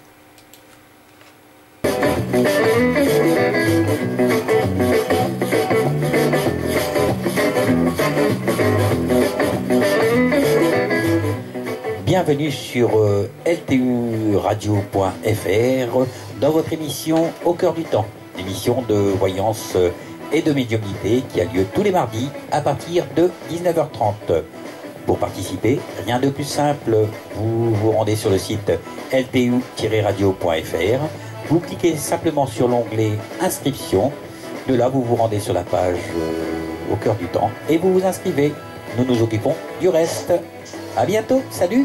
Bienvenue sur euh, L T U radio point F R dans votre émission Au cœur du temps, émission de voyance et de médiumnité qui a lieu tous les mardis à partir de dix-neuf heures trente. Pour participer, rien de plus simple, vous vous rendez sur le site L T U radio point F R, vous cliquez simplement sur l'onglet Inscription, de là vous vous rendez sur la page euh, Au cœur du temps et vous vous inscrivez. Nous nous occupons du reste. À bientôt, salut!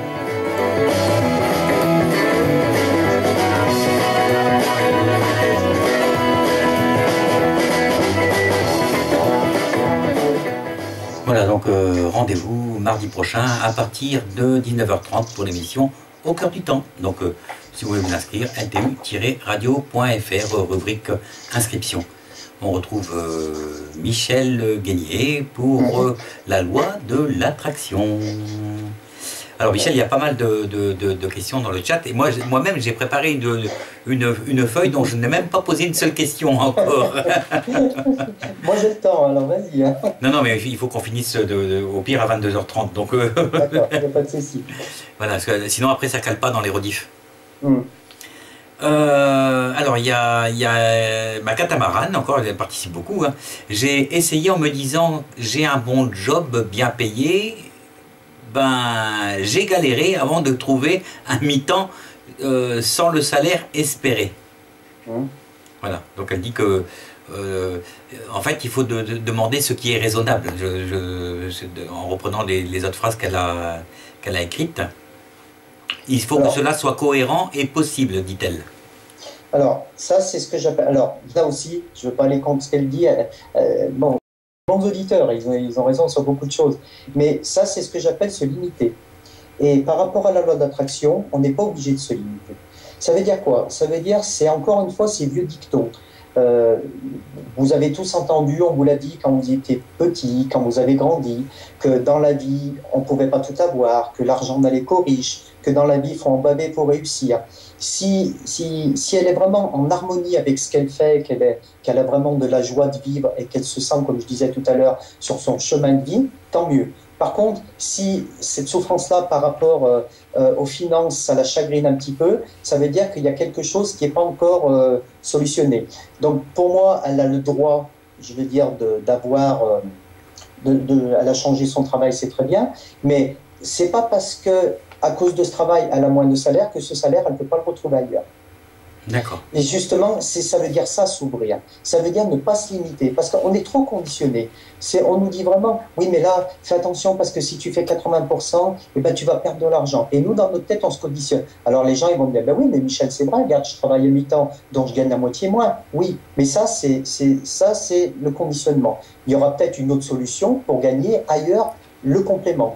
Voilà, donc euh, rendez-vous mardi prochain à partir de dix-neuf heures trente pour l'émission Au cœur du temps. Donc, euh, si vous voulez vous inscrire, L T U radio point F R, rubrique inscription. On retrouve euh, Michel Guénier pour euh, la loi de l'attraction. Alors Michel, il y a pas mal de, de, de, de questions dans le chat et moi, moi-même j'ai préparé une, une, une feuille dont je n'ai même pas posé une seule question encore. Moi j'ai le temps, alors vas-y. Hein. Non, non, mais il faut qu'on finisse de, de, au pire à vingt-deux heures trente. Donc, euh... D'accord, il n'y a pas de souci. Voilà, parce que sinon après ça cale pas dans les rediffs. Mm. Euh, alors il y a, y a ma Catamaran, encore elle participe beaucoup. Hein. J'ai essayé en me disant j'ai un bon job bien payé. Ben, j'ai galéré avant de trouver un mi-temps euh, sans le salaire espéré. Mmh. Voilà, donc elle dit que euh, en fait il faut de, de, demander ce qui est raisonnable. Je, je, de, en reprenant les, les autres phrases qu'elle a, qu'elle a écrites, il faut alors, que cela soit cohérent et possible, dit-elle. Alors, ça c'est ce que j'appelle. Alors, là aussi, je ne veux pas aller contre ce qu'elle dit. Euh, bon. Bons auditeurs, ils ont, ils ont raison sur beaucoup de choses. Mais ça, c'est ce que j'appelle se limiter. Et par rapport à la loi d'attraction, on n'est pas obligé de se limiter. Ça veut dire quoi? Ça veut dire, c'est encore une fois ces vieux dictons. Euh, vous avez tous entendu, on vous l'a dit quand vous étiez petit, quand vous avez grandi, que dans la vie, on ne pouvait pas tout avoir, que l'argent n'allait qu'aux riches, que dans la vie, il faut en baver pour réussir. Si, si, si elle est vraiment en harmonie avec ce qu'elle fait, qu'elle est, qu'elle a vraiment de la joie de vivre et qu'elle se sent, comme je disais tout à l'heure, sur son chemin de vie, tant mieux. Par contre, si cette souffrance-là par rapport euh, euh, aux finances, ça la chagrine un petit peu, ça veut dire qu'il y a quelque chose qui n'est pas encore euh, solutionné. Donc pour moi, elle a le droit, je veux dire, d'avoir, euh, de, de, elle a changé son travail, c'est très bien, mais c'est pas parce que à cause de ce travail, elle a moins de salaire que ce salaire, elle ne peut pas le retrouver ailleurs. D'accord. Et justement, ça veut dire ça, s'ouvrir. Ça veut dire ne pas se limiter, parce qu'on est trop conditionné. On nous dit vraiment, oui, mais là, fais attention, parce que si tu fais quatre-vingts pour cent, eh ben, tu vas perdre de l'argent. Et nous, dans notre tête, on se conditionne. Alors les gens, ils vont me dire, ben oui, mais Michel, c'est vrai, regarde, je travaille à mi-temps, donc je gagne la moitié moins. Oui, mais ça, c'est ça, c'est le conditionnement. Il y aura peut-être une autre solution pour gagner ailleurs le complément.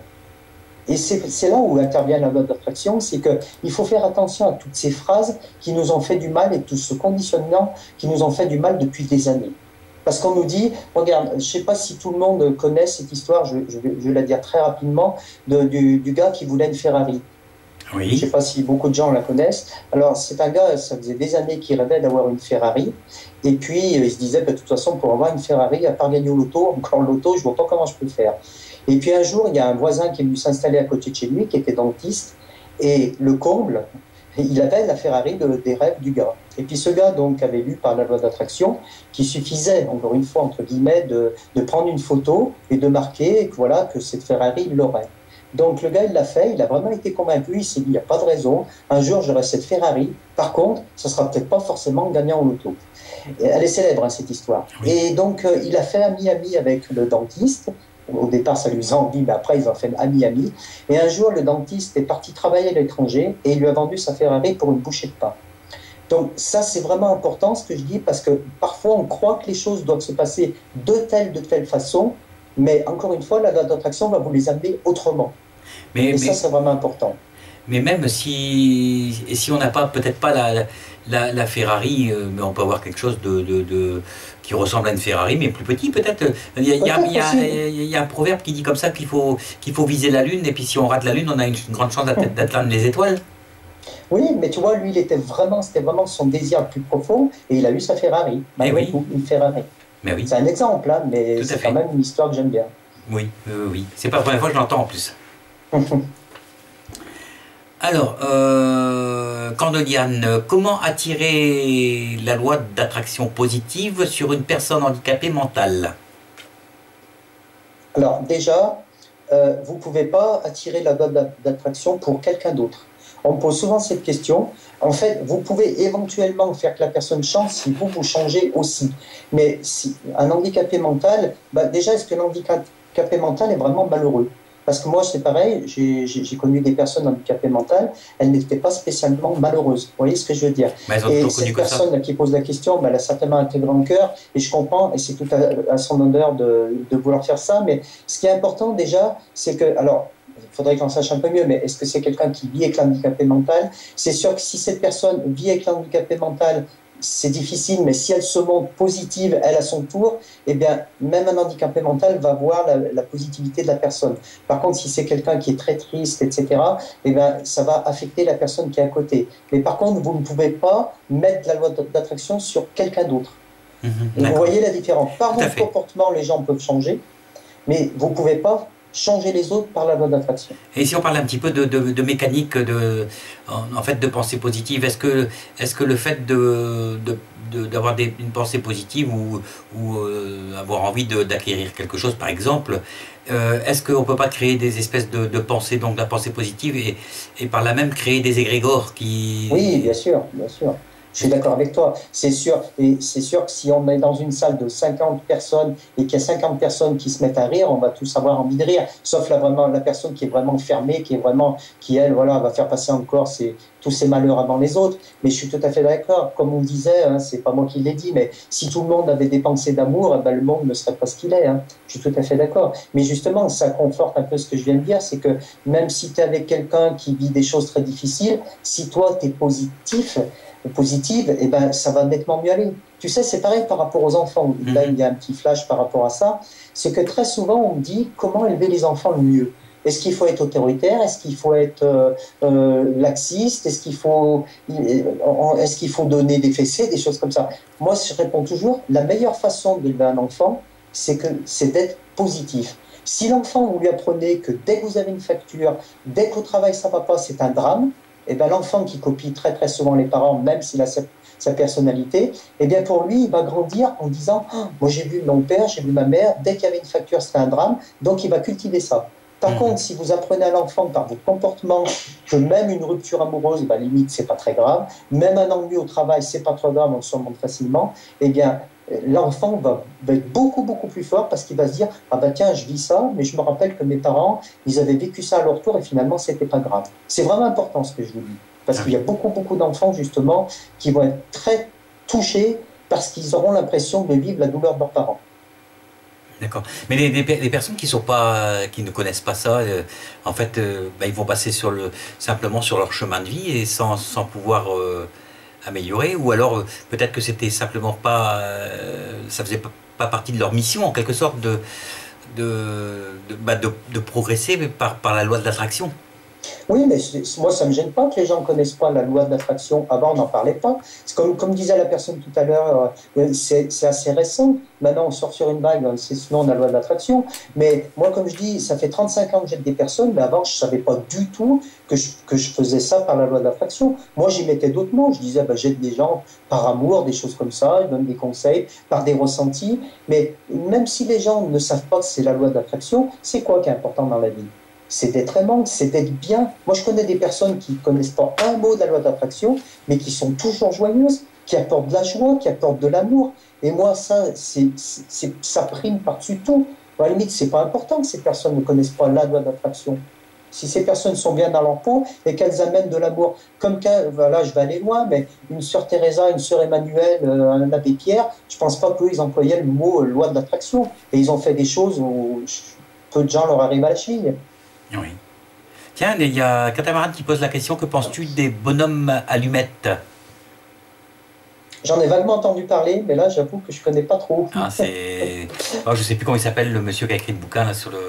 Et c'est là où intervient la loi d'attraction, c'est qu'il faut faire attention à toutes ces phrases qui nous ont fait du mal et tout ce conditionnement qui nous ont fait du mal depuis des années. Parce qu'on nous dit, regarde, je ne sais pas si tout le monde connaît cette histoire, je, je, vais, je vais la dire très rapidement, de, du, du gars qui voulait une Ferrari. Oui. Je ne sais pas si beaucoup de gens la connaissent. Alors, c'est un gars, ça faisait des années qu'il rêvait d'avoir une Ferrari. Et puis, il se disait, bah, de toute façon, pour avoir une Ferrari, à part gagner au loto, encore le loto, je ne vois pas comment je peux faire. Et puis un jour, il y a un voisin qui est venu s'installer à côté de chez lui, qui était dentiste, et le comble, il avait la Ferrari de, des rêves du gars. Et puis ce gars, donc, avait lu par la loi d'attraction qu'il suffisait, encore une fois, entre guillemets, de, de prendre une photo et de marquer que, voilà, que cette Ferrari, il l'aurait. Donc le gars, il l'a fait, il a vraiment été convaincu, il s'est dit, il n'y a pas de raison, un jour j'aurai cette Ferrari, par contre, ça ne sera peut-être pas forcément gagnant au loto. Elle est célèbre, hein, cette histoire. Oui. Et donc, euh, il a fait ami-ami avec le dentiste. Au départ, ça lui faisait envie, mais après, ils ont fait ami-ami. Et un jour, le dentiste est parti travailler à l'étranger et il lui a vendu sa Ferrari pour une bouchée de pain. Donc ça, c'est vraiment important ce que je dis, parce que parfois, on croit que les choses doivent se passer de telle, de telle façon, mais encore une fois, la loi d'attraction va vous les amener autrement. Mais, et mais, ça, c'est vraiment important. Mais même si, si on n'a pas, peut-être pas la, la, la Ferrari, euh, mais on peut avoir quelque chose de, de, de, qui ressemble à une Ferrari, mais plus petit peut-être. Il y a, il y a, il y a, il y a un proverbe qui dit comme ça qu'il faut, qu'il faut viser la Lune, et puis si on rate la Lune, on a une, une grande chance d'atteindre les étoiles. Oui, mais tu vois, lui, il était vraiment, c'était vraiment son désir le plus profond, et il a eu sa Ferrari, malgré tout, une Ferrari. Mais oui. C'est un exemple, hein, mais c'est quand même une histoire que j'aime bien. Oui, euh, oui. C'est pas la première fois que je l'entends en plus. Alors, euh, Candeliane, comment attirer la loi d'attraction positive sur une personne handicapée mentale? Alors déjà, euh, vous ne pouvez pas attirer la loi d'attraction pour quelqu'un d'autre. On me pose souvent cette question. En fait, vous pouvez éventuellement faire que la personne change si vous, vous changez aussi. Mais si un handicapé mental, bah déjà, est-ce que l'handicapé mental est vraiment malheureux? Parce que moi, c'est pareil, j'ai connu des personnes handicapées mentales, elles n'étaient pas spécialement malheureuses. Vous voyez ce que je veux dire? Et cette personne qui pose la question, ben, elle a certainement un très grand cœur, et je comprends, et c'est tout à, à son honneur de, de vouloir faire ça. Mais ce qui est important déjà, c'est que, alors, il faudrait qu'on sache un peu mieux, mais est-ce que c'est quelqu'un qui vit avec l'handicapé mental? C'est sûr que si cette personne vit avec l'handicapé mental, c'est difficile, mais si elle se montre positive, elle à son tour, eh bien, même un handicapé mental va voir la, la positivité de la personne. Par contre, si c'est quelqu'un qui est très triste, et cetera, eh bien, ça va affecter la personne qui est à côté. Mais par contre, vous ne pouvez pas mettre la loi d'attraction sur quelqu'un d'autre. Mmh, vous voyez la différence. Par votre comportement, les gens peuvent changer, mais vous ne pouvez pas changer les autres par la loi d'attraction. Et si on parle un petit peu de, de, de mécanique, de, en, en fait, de pensée positive, est-ce que, est-ce que le fait de, de, d'avoir des, une pensée positive ou, ou euh, avoir envie d'acquérir quelque chose, par exemple, euh, est-ce qu'on ne peut pas créer des espèces de, de pensées, donc de la pensée positive, et, et par là même créer des égrégores qui... Oui, bien sûr, bien sûr. Je suis d'accord avec toi. C'est sûr, et c'est sûr que si on est dans une salle de cinquante personnes et qu'il y a cinquante personnes qui se mettent à rire, on va tous avoir envie de rire. Sauf la, vraiment, la personne qui est vraiment fermée, qui est vraiment, qui elle, voilà, va faire passer encore ses, tous ses malheurs avant les autres. Mais je suis tout à fait d'accord. Comme on disait, hein, c'est pas moi qui l'ai dit, mais si tout le monde avait des pensées d'amour, ben, le monde ne serait pas ce qu'il est. Hein. Je suis tout à fait d'accord. Mais justement, ça conforte un peu ce que je viens de dire, c'est que même si tu es avec quelqu'un qui vit des choses très difficiles, si toi, tu es positif, positive, eh ben, ça va nettement mieux aller. Tu sais, c'est pareil par rapport aux enfants. Là, il y a un petit flash par rapport à ça. C'est que très souvent, on me dit comment élever les enfants le mieux. Est-ce qu'il faut être autoritaire? Est-ce qu'il faut être euh, euh, laxiste? Est-ce qu'il faut, est-ce qu'il faut donner des fessées, des choses comme ça? Moi, je réponds toujours, la meilleure façon d'élever un enfant, c'est que c'est d'être positif. Si l'enfant, vous lui apprenez que dès que vous avez une facture, dès qu'au travail ça ne va pas, c'est un drame, et bien l'enfant qui copie très très souvent les parents, même s'il a sa, sa personnalité, et bien pour lui, il va grandir en disant oh, « moi j'ai vu mon père, j'ai vu ma mère, dès qu'il y avait une facture, c'était un drame », donc il va cultiver ça. Par contre, si vous apprenez à l'enfant par votre comportement que même une rupture amoureuse, ben, limite, c'est pas très grave, même un ennui au travail, c'est pas trop grave, on se remonte facilement, eh bien, l'enfant va, va être beaucoup, beaucoup plus fort parce qu'il va se dire « Ah ben tiens, je vis ça, mais je me rappelle que mes parents, ils avaient vécu ça à leur tour et finalement, c'était pas grave. » C'est vraiment important ce que je vous dis. Parce qu'il y a beaucoup, beaucoup d'enfants, justement, qui vont être très touchés parce qu'ils auront l'impression de vivre la douleur de leurs parents. D'accord. Mais les, les, les personnes qui sont pas, qui ne connaissent pas ça, euh, en fait, euh, bah, ils vont passer sur le, simplement sur leur chemin de vie et sans, sans pouvoir euh, améliorer. Ou alors euh, peut-être que c'était simplement pas, euh, ça faisait pas, pas partie de leur mission en quelque sorte de de de, bah, de, de progresser par par la loi de l'attraction. Oui, mais moi, ça ne me gêne pas que les gens ne connaissent pas la loi de l'attraction. Avant, on n'en parlait pas. Comme, comme disait la personne tout à l'heure, euh, c'est assez récent. Maintenant, on sort sur une vague, c'est sinon la loi de l'attraction. Mais moi, comme je dis, ça fait trente-cinq ans que j'aide des personnes, mais avant, je ne savais pas du tout que je, que je faisais ça par la loi de l'attraction. Moi, j'y mettais d'autres mots. Je disais, bah, j'aide des gens par amour, des choses comme ça, je donne des conseils, par des ressentis. Mais même si les gens ne savent pas que c'est la loi de l'attraction, c'est quoi qui est important dans la vie? C'est d'être aimant, c'est d'être bien. Moi, je connais des personnes qui ne connaissent pas un mot de la loi d'attraction, mais qui sont toujours joyeuses, qui apportent de la joie, qui apportent de l'amour. Et moi, ça, c'est, c'est, ça prime par-dessus tout. À la limite, ce n'est pas important que ces personnes ne connaissent pas la loi d'attraction. Si ces personnes sont bien dans leur peau et qu'elles amènent de l'amour, comme qu'un, voilà, je vais aller loin, mais une sœur Teresa, une sœur Emmanuelle, un abbé Pierre, je ne pense pas qu'eux, ils employaient le mot loi de l'attraction. Et ils ont fait des choses où peu de gens leur arrivent à la cheville. Oui. Tiens, il y a Catamaran qui pose la question, que penses-tu des bonhommes allumettes? J'en ai vaguement entendu parler, mais là, j'avoue que je ne connais pas trop. Ah, c'est... Oh, je ne sais plus comment il s'appelle, le monsieur qui a écrit le bouquin là, sur, le...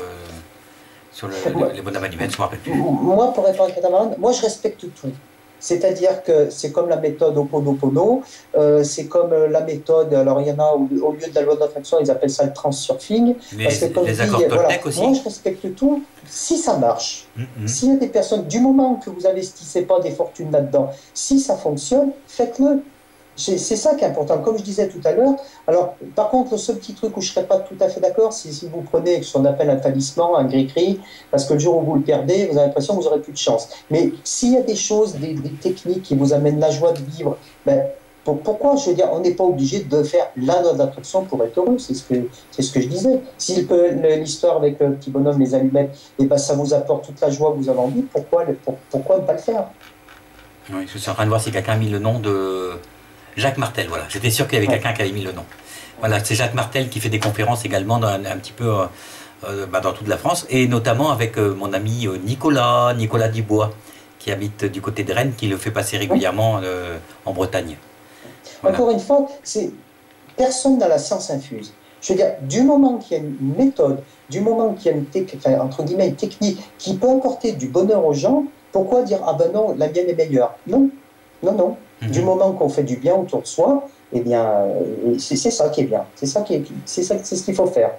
sur le... les bonhommes allumettes, je ne me rappelle plus. Moi, pour répondre à Catamaran, moi, je respecte tout. C'est-à-dire que c'est comme la méthode Ho'oponopono, euh, c'est comme la méthode, alors il y en a, au, au lieu de la loi d'attraction, ils appellent ça le transurfing. Les, parce que comme les dit, accords voilà, Toltec aussi. moi je respecte tout, si ça marche. Mm-hmm. S'il y a des personnes, du moment que vous n'investissez pas des fortunes là-dedans, si ça fonctionne, faites-le. C'est ça qui est important. Comme je disais tout à l'heure, alors par contre, le seul petit truc où je ne serais pas tout à fait d'accord, c'est si vous prenez ce qu'on appelle un talisman, un gris-gris, parce que le jour où vous le perdez, vous avez l'impression que vous n'aurez plus de chance. Mais s'il y a des choses, des, des techniques qui vous amènent la joie de vivre, ben, pour, pourquoi, je veux dire, on n'est pas obligé de faire la loi d'attraction pour être heureux, c'est ce que, c'est ce que je disais. Si l'histoire avec le petit bonhomme, les allumettes, et ben, ça vous apporte toute la joie que vous avez envie, pourquoi, pour, pourquoi ne pas le faire? Oui, je suis en train de voir si quelqu'un a mis le nom de... Jacques Martel, voilà. J'étais sûr qu'il y avait ouais. quelqu'un qui avait mis le nom. Voilà, c'est Jacques Martel qui fait des conférences également dans, un, un petit peu euh, euh, bah, dans toute la France, et notamment avec euh, mon ami euh, Nicolas, Nicolas Dubois, qui habite du côté de Rennes, qui le fait passer régulièrement euh, en Bretagne. Voilà. Encore une fois, c'est personne dans la science infuse. Je veux dire, du moment qu'il y a une méthode, du moment qu'il y a une, enfin, entre guillemets, une technique qui peut apporter du bonheur aux gens, pourquoi dire « Ah ben non, la mienne est meilleure » ? Non, non, non. Mm-hmm. Du moment qu'on fait du bien autour de soi, eh bien, c'est ça qui est bien. C'est ça qui est, c'est ça, c'est ce qu'il faut faire.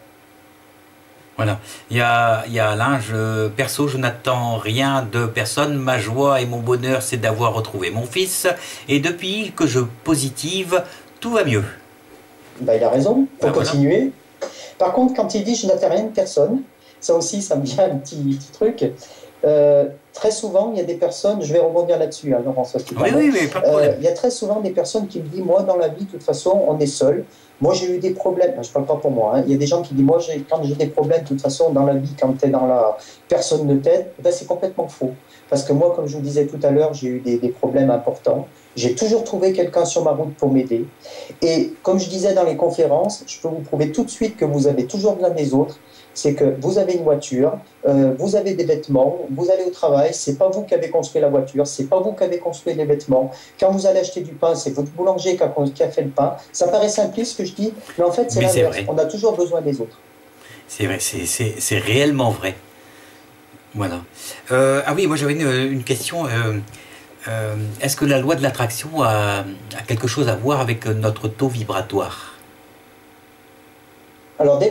Voilà. Il y a, il y a Alain, je, perso, je n'attends rien de personne. Ma joie et mon bonheur, c'est d'avoir retrouvé mon fils. Et depuis que je positive, tout va mieux. Ben, il a raison. Il faut ben, continuer. Voilà. Par contre, quand il dit je n'attends rien de personne, ça aussi, ça me vient un petit, petit truc. Euh, très souvent, il y a des personnes, je vais rebondir là-dessus, hein, Laurent, ça, oui, oui, oui, pas de problème. Euh, il y a très souvent des personnes qui me disent, moi, dans la vie, de toute façon, on est seul. Moi, j'ai eu des problèmes, je ne parle pas pour moi, hein. Il y a des gens qui disent, moi, quand j'ai des problèmes, de toute façon, dans la vie, quand tu es dans la personne ne t'aide, ben, c'est complètement faux. Parce que moi, comme je vous disais tout à l'heure, j'ai eu des, des problèmes importants. J'ai toujours trouvé quelqu'un sur ma route pour m'aider. Et comme je disais dans les conférences, je peux vous prouver tout de suite que vous avez toujours besoin des autres. C'est que vous avez une voiture, euh, vous avez des vêtements, vous allez au travail, c'est pas vous qui avez construit la voiture, c'est pas vous qui avez construit les vêtements. Quand vous allez acheter du pain, c'est votre boulanger qui a, qui a fait le pain. Ça paraît simpliste ce que je dis, mais en fait c'est l'inverse. On a toujours besoin des autres. C'est vrai, c'est réellement vrai. Voilà. Euh, ah oui, moi j'avais une, une question. Euh, euh, Est-ce que la loi de l'attraction a, a quelque chose à voir avec notre taux vibratoire? Alors développe.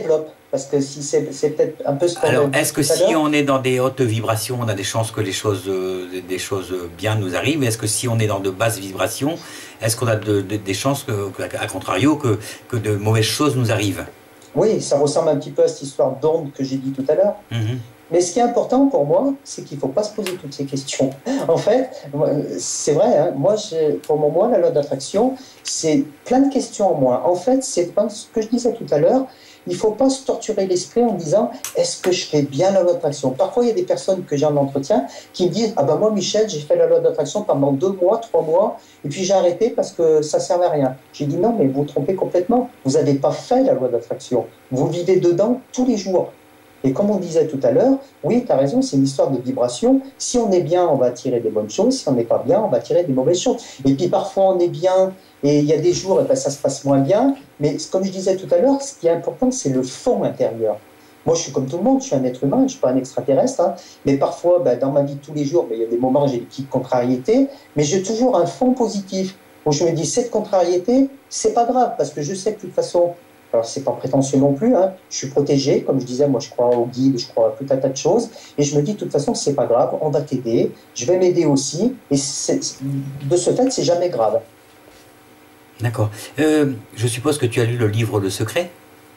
Parce que si c'est peut-être un peu ce qu'on Alors, a dit est-ce que tout à si l'heure. on est dans des hautes vibrations, on a des chances que les choses, euh, des choses bien nous arrivent? Est-ce que si on est dans de basses vibrations, est-ce qu'on a de- de- des chances, que, que- à contrario, que, que de mauvaises choses nous arrivent? Oui, ça ressemble un petit peu à cette histoire d'onde que j'ai dit tout à l'heure. Mhm. Mais ce qui est important pour moi, c'est qu'il ne faut pas se poser toutes ces questions. En fait, c'est vrai, hein, moi, pour moi, la loi d'attraction, c'est plein de questions en moins. En fait, c'est ce que je disais tout à l'heure, il ne faut pas se torturer l'esprit en disant « est-ce que je fais bien la loi d'attraction ?» Parfois, il y a des personnes que j'ai en entretien qui me disent « ah ben moi, Michel, j'ai fait la loi d'attraction pendant deux mois, trois mois, et puis j'ai arrêté parce que ça ne servait à rien. » J'ai dit « non, mais vous vous trompez complètement. Vous n'avez pas fait la loi d'attraction. Vous vivez dedans tous les jours. » Et comme on disait tout à l'heure, oui, tu as raison, c'est une histoire de vibration. Si on est bien, on va attirer des bonnes choses. Si on n'est pas bien, on va attirer des mauvaises choses. Et puis parfois, on est bien et il y a des jours, et ben, ça se passe moins bien. Mais comme je disais tout à l'heure, ce qui est important, c'est le fond intérieur. Moi, je suis comme tout le monde, je suis un être humain, je ne suis pas un extraterrestre. Hein, mais parfois, ben, dans ma vie de tous les jours, ben, il y a des moments où j'ai des petites contrariétés, mais j'ai toujours un fond positif où je me dis, cette contrariété, c'est pas grave, parce que je sais que de toute façon, alors, c'est pas prétentieux non plus, hein. Je suis protégé, comme je disais, moi je crois au guide, je crois à tout un tas de choses, et je me dis de toute façon, c'est pas grave, on va t'aider, je vais m'aider aussi, et de ce fait, c'est jamais grave. D'accord. Euh, je suppose que tu as lu le livre Le Secret?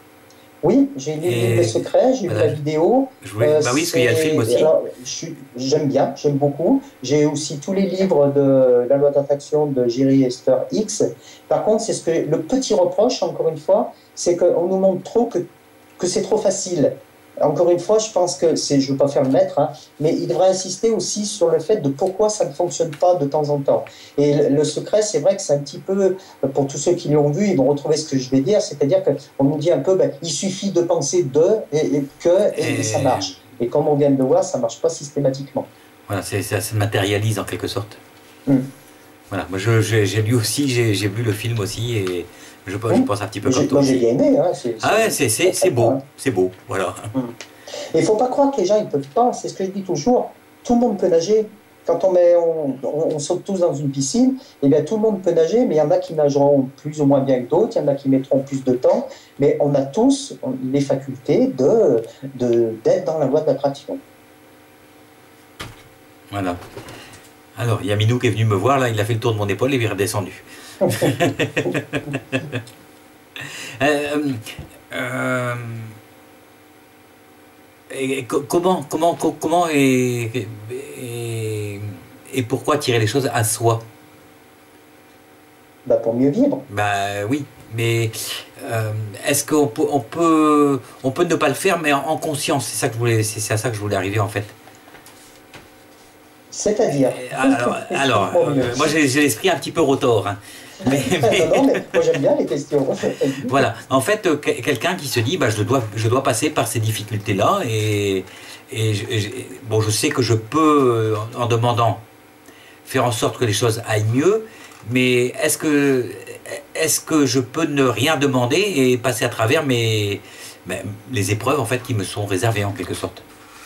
Oui, j'ai lu Et... Le Secret, j'ai voilà. vu la vidéo. Je voulais... euh, bah oui, parce qu'il y a le film aussi. J'aime bien, j'aime beaucoup. J'ai aussi tous les livres de La loi d'attraction de Jerry Esther Hicks. Par contre, c'est ce que le petit reproche, encore une fois, c'est qu'on nous montre trop que, que c'est trop facile. Encore une fois, je pense que, c'est, je ne veux pas faire le maître, hein, mais il devrait insister aussi sur le fait de pourquoi ça ne fonctionne pas de temps en temps. Et le, le secret, c'est vrai que c'est un petit peu, pour tous ceux qui l'ont vu, ils vont retrouver ce que je vais dire, c'est-à-dire qu'on nous dit un peu, ben, il suffit de penser de, et, et que, et, et... et ça marche. Et comme on vient de le voir, ça ne marche pas systématiquement. Voilà, c'est, ça se matérialise en quelque sorte. Mm. Voilà, moi je, j'ai, j'ai lu aussi, j'ai, j'ai vu le film aussi, et je, je mmh. pense un petit peu comme Moi toi. j'ai bien aimé. Hein, c'est, ah ouais, c'est, c'est, c'est beau, hein. C'est beau, voilà. Mmh. Et il ne faut pas croire que les gens ne peuvent pas, c'est ce que je dis toujours, tout le monde peut nager. Quand on, met, on, on, on saute tous dans une piscine, eh bien, tout le monde peut nager, mais il y en a qui nageront plus ou moins bien que d'autres, il y en a qui mettront plus de temps, mais on a tous les facultés de, de, d'être dans la voie de l'attraction. Voilà. Alors, il y a Minou qui est venu me voir, là, il a fait le tour de mon épaule et il est redescendu. euh, euh, et, et, comment, comment, comment et, et, et pourquoi tirer les choses à soi? Bah pour mieux vivre. Bah oui, mais euh, est-ce qu'on peut, on peut, on peut ne pas le faire, mais en, en conscience? C'est ça que je voulais, c'est à ça que je voulais arriver en fait. C'est-à-dire Alors, alors euh, moi j'ai, j'ai l'esprit un petit peu rotor. Hein. Mais, mais... non, non, mais moi j'aime bien les questions. Voilà, en fait, euh, quelqu'un qui se dit, bah, je, dois, je dois passer par ces difficultés-là, et, et, et bon, je sais que je peux, en demandant, faire en sorte que les choses aillent mieux, mais est-ce que, est-ce que je peux ne rien demander et passer à travers mes, mes, les épreuves en fait, qui me sont réservées en quelque sorte?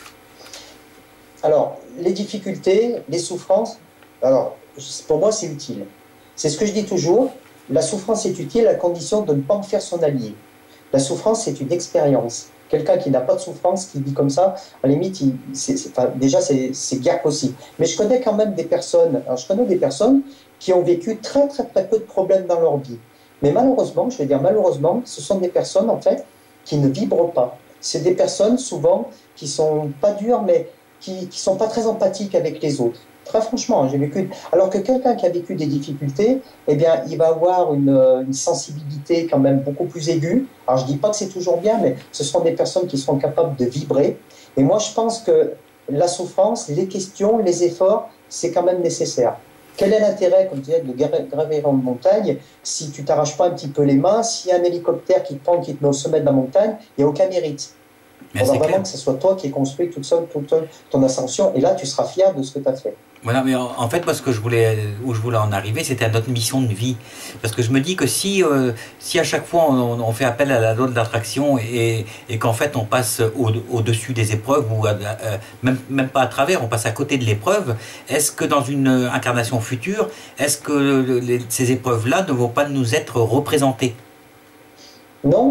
Alors, les difficultés, les souffrances, alors, pour moi, c'est utile. C'est ce que je dis toujours, la souffrance est utile à condition de ne pas en faire son allié. La souffrance, c'est une expérience. Quelqu'un qui n'a pas de souffrance, qui vit comme ça, à la limite, il, c'est, c'est, enfin, déjà, c'est, c'est guère possible. Mais je connais quand même des personnes, alors je connais des personnes qui ont vécu très, très, très peu de problèmes dans leur vie. Mais malheureusement, je vais dire malheureusement, ce sont des personnes, en fait, qui ne vibrent pas. C'est des personnes, souvent, qui sont pas dures, mais qui ne sont pas très empathiques avec les autres. Très franchement, j'ai vécu... Alors que quelqu'un qui a vécu des difficultés, eh bien, il va avoir une, une sensibilité quand même beaucoup plus aiguë. Alors, je ne dis pas que c'est toujours bien, mais ce sont des personnes qui sont capables de vibrer. Et moi, je pense que la souffrance, les questions, les efforts, c'est quand même nécessaire. Quel est l'intérêt, comme tu disais, de gravir en montagne si tu ne t'arraches pas un petit peu les mains? S'il y a un hélicoptère qui te prend, qui te met au sommet de la montagne, il n'y a aucun mérite. Il faudra vraiment que ce soit toi qui aies construit toute seule, toute seule ton ascension, et là tu seras fier de ce que tu as fait. Voilà, mais en, en fait, moi, ce que je voulais, où je voulais en arriver, c'était à notre mission de vie. Parce que je me dis que si, euh, si à chaque fois on, on fait appel à la loi de l'attraction et, et qu'en fait on passe au, au-dessus des épreuves, ou à, euh, même, même pas à travers, on passe à côté de l'épreuve, est-ce que dans une incarnation future, est-ce que les, ces épreuves-là ne vont pas nous être représentées? Non.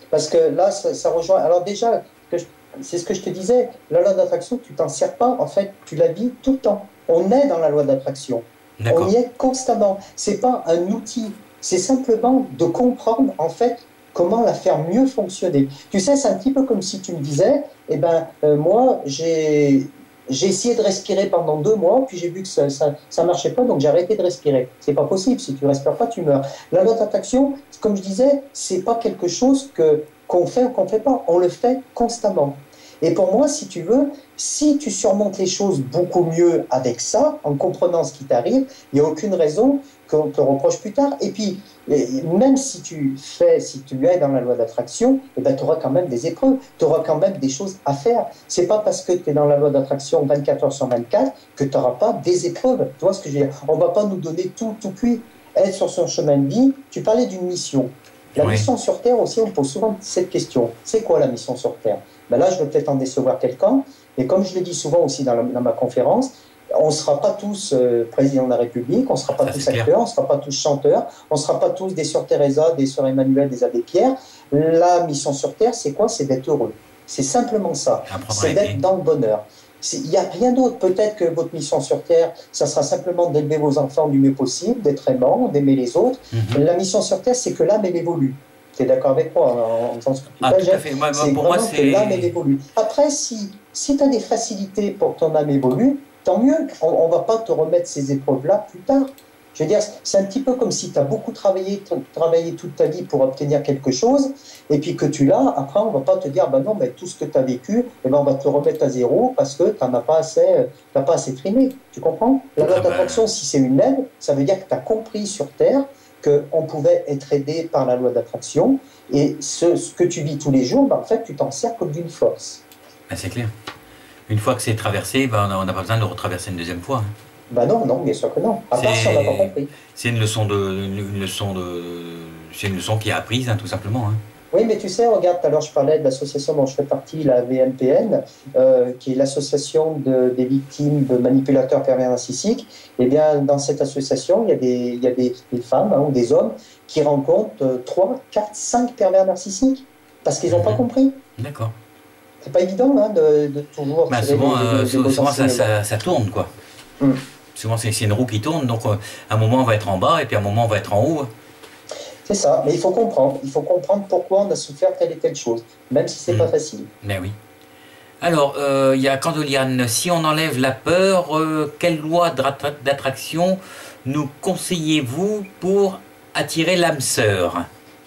Parce que là, ça, ça rejoint. Alors déjà, c'est ce que je te disais, la loi d'attraction, tu t'en sers pas, en fait, tu la vis tout le temps. On est dans la loi d'attraction. On y est constamment. C'est pas un outil. C'est simplement de comprendre, en fait, comment la faire mieux fonctionner. Tu sais, c'est un petit peu comme si tu me disais, eh ben, euh, moi, j'ai... J'ai essayé de respirer pendant deux mois, puis j'ai vu que ça ça, ça marchait pas, donc j'ai arrêté de respirer. C'est pas possible, si tu respires pas, tu meurs. La loi d'attraction, comme je disais, c'est pas quelque chose que qu'on fait ou qu'on fait pas, on le fait constamment. Et pour moi, si tu veux, si tu surmontes les choses beaucoup mieux avec ça, en comprenant ce qui t'arrive, il n'y a aucune raison qu'on te reproche plus tard. Et puis, même si tu fais, si tu es dans la loi d'attraction, eh ben, tu auras quand même des épreuves, tu auras quand même des choses à faire. C'est pas parce que tu es dans la loi d'attraction vingt-quatre heures sur vingt-quatre que tu n'auras pas des épreuves. Tu vois ce que je veux dire? On ne va pas nous donner tout, tout cuit. Être sur son chemin de vie, tu parlais d'une mission. La oui. mission sur Terre aussi, on pose souvent cette question. C'est quoi la mission sur Terre? Ben là, je vais peut-être en décevoir quelqu'un, mais comme je l'ai dit souvent aussi dans, la, dans ma conférence, on ne sera pas tous euh, président de la République, on ne sera pas ça, tous acteurs, clair. On ne sera pas tous chanteurs, on ne sera pas tous des sœurs Teresa, des sœurs Emmanuel, des abbés Pierre. La mission sur Terre, c'est quoi? C'est d'être heureux. C'est simplement ça. C'est d'être dans le bonheur. Il n'y a rien d'autre. Peut-être que votre mission sur Terre, ça sera simplement d'élever vos enfants du mieux possible, d'être aimant, d'aimer les autres. Mm-hmm. La mission sur Terre, c'est que l'âme, elle évolue. Tu es d'accord avec moi en, en disant ce que tu ah, tout à fait. Moi, c'est pour moi, c'est que l'âme, elle évolue. Après, si, si tu as des facilités pour que ton âme évolue, tant mieux. On ne va pas te remettre ces épreuves-là plus tard. Je veux dire, c'est un petit peu comme si tu as beaucoup travaillé, travaillé toute ta vie pour obtenir quelque chose, et puis que tu l'as, après on ne va pas te dire, ben non, mais tout ce que tu as vécu, eh ben on va te le remettre à zéro parce que tu n'as pas assez, t'as pas assez trimé. Tu comprends? La loi d'attraction, si c'est une aide, ça veut dire que tu as compris sur Terre qu'on pouvait être aidé par la loi d'attraction, et ce, ce que tu vis tous les jours, ben en fait, tu t'en sers comme d'une force. Ben c'est clair. Une fois que c'est traversé, ben on n'a pas besoin de le retraverser une deuxième fois. Hein. Ben non, non, bien sûr que non. À part si on n'a pas compris. C'est une leçon de, une, une leçon de, c'est une leçon qui est apprise, hein, tout simplement. Hein. Oui, mais tu sais, regarde, tout à l'heure je parlais de l'association dont je fais partie, la V M P N, euh, qui est l'association de, des victimes de manipulateurs pervers narcissiques. Eh bien, dans cette association, il y a des, il y a des, des femmes hein, ou des hommes qui rencontrent trois, quatre, cinq pervers narcissiques parce qu'ils n'ont mmh. pas compris. D'accord. C'est pas évident hein, de, de toujours. Bah, souvent, des, des, des souvent ça, ça, ça tourne, quoi. Mmh. Souvent, c'est une roue qui tourne, donc euh, à un moment, on va être en bas, et puis à un moment, on va être en haut. C'est ça, mais il faut comprendre. Il faut comprendre pourquoi on a souffert telle et telle chose, même si c'est mmh. pas facile. Mais oui. Alors, il euh, y a Candoliane. Si on enlève la peur, euh, quelle loi d'attraction nous conseillez-vous pour attirer l'âme sœur?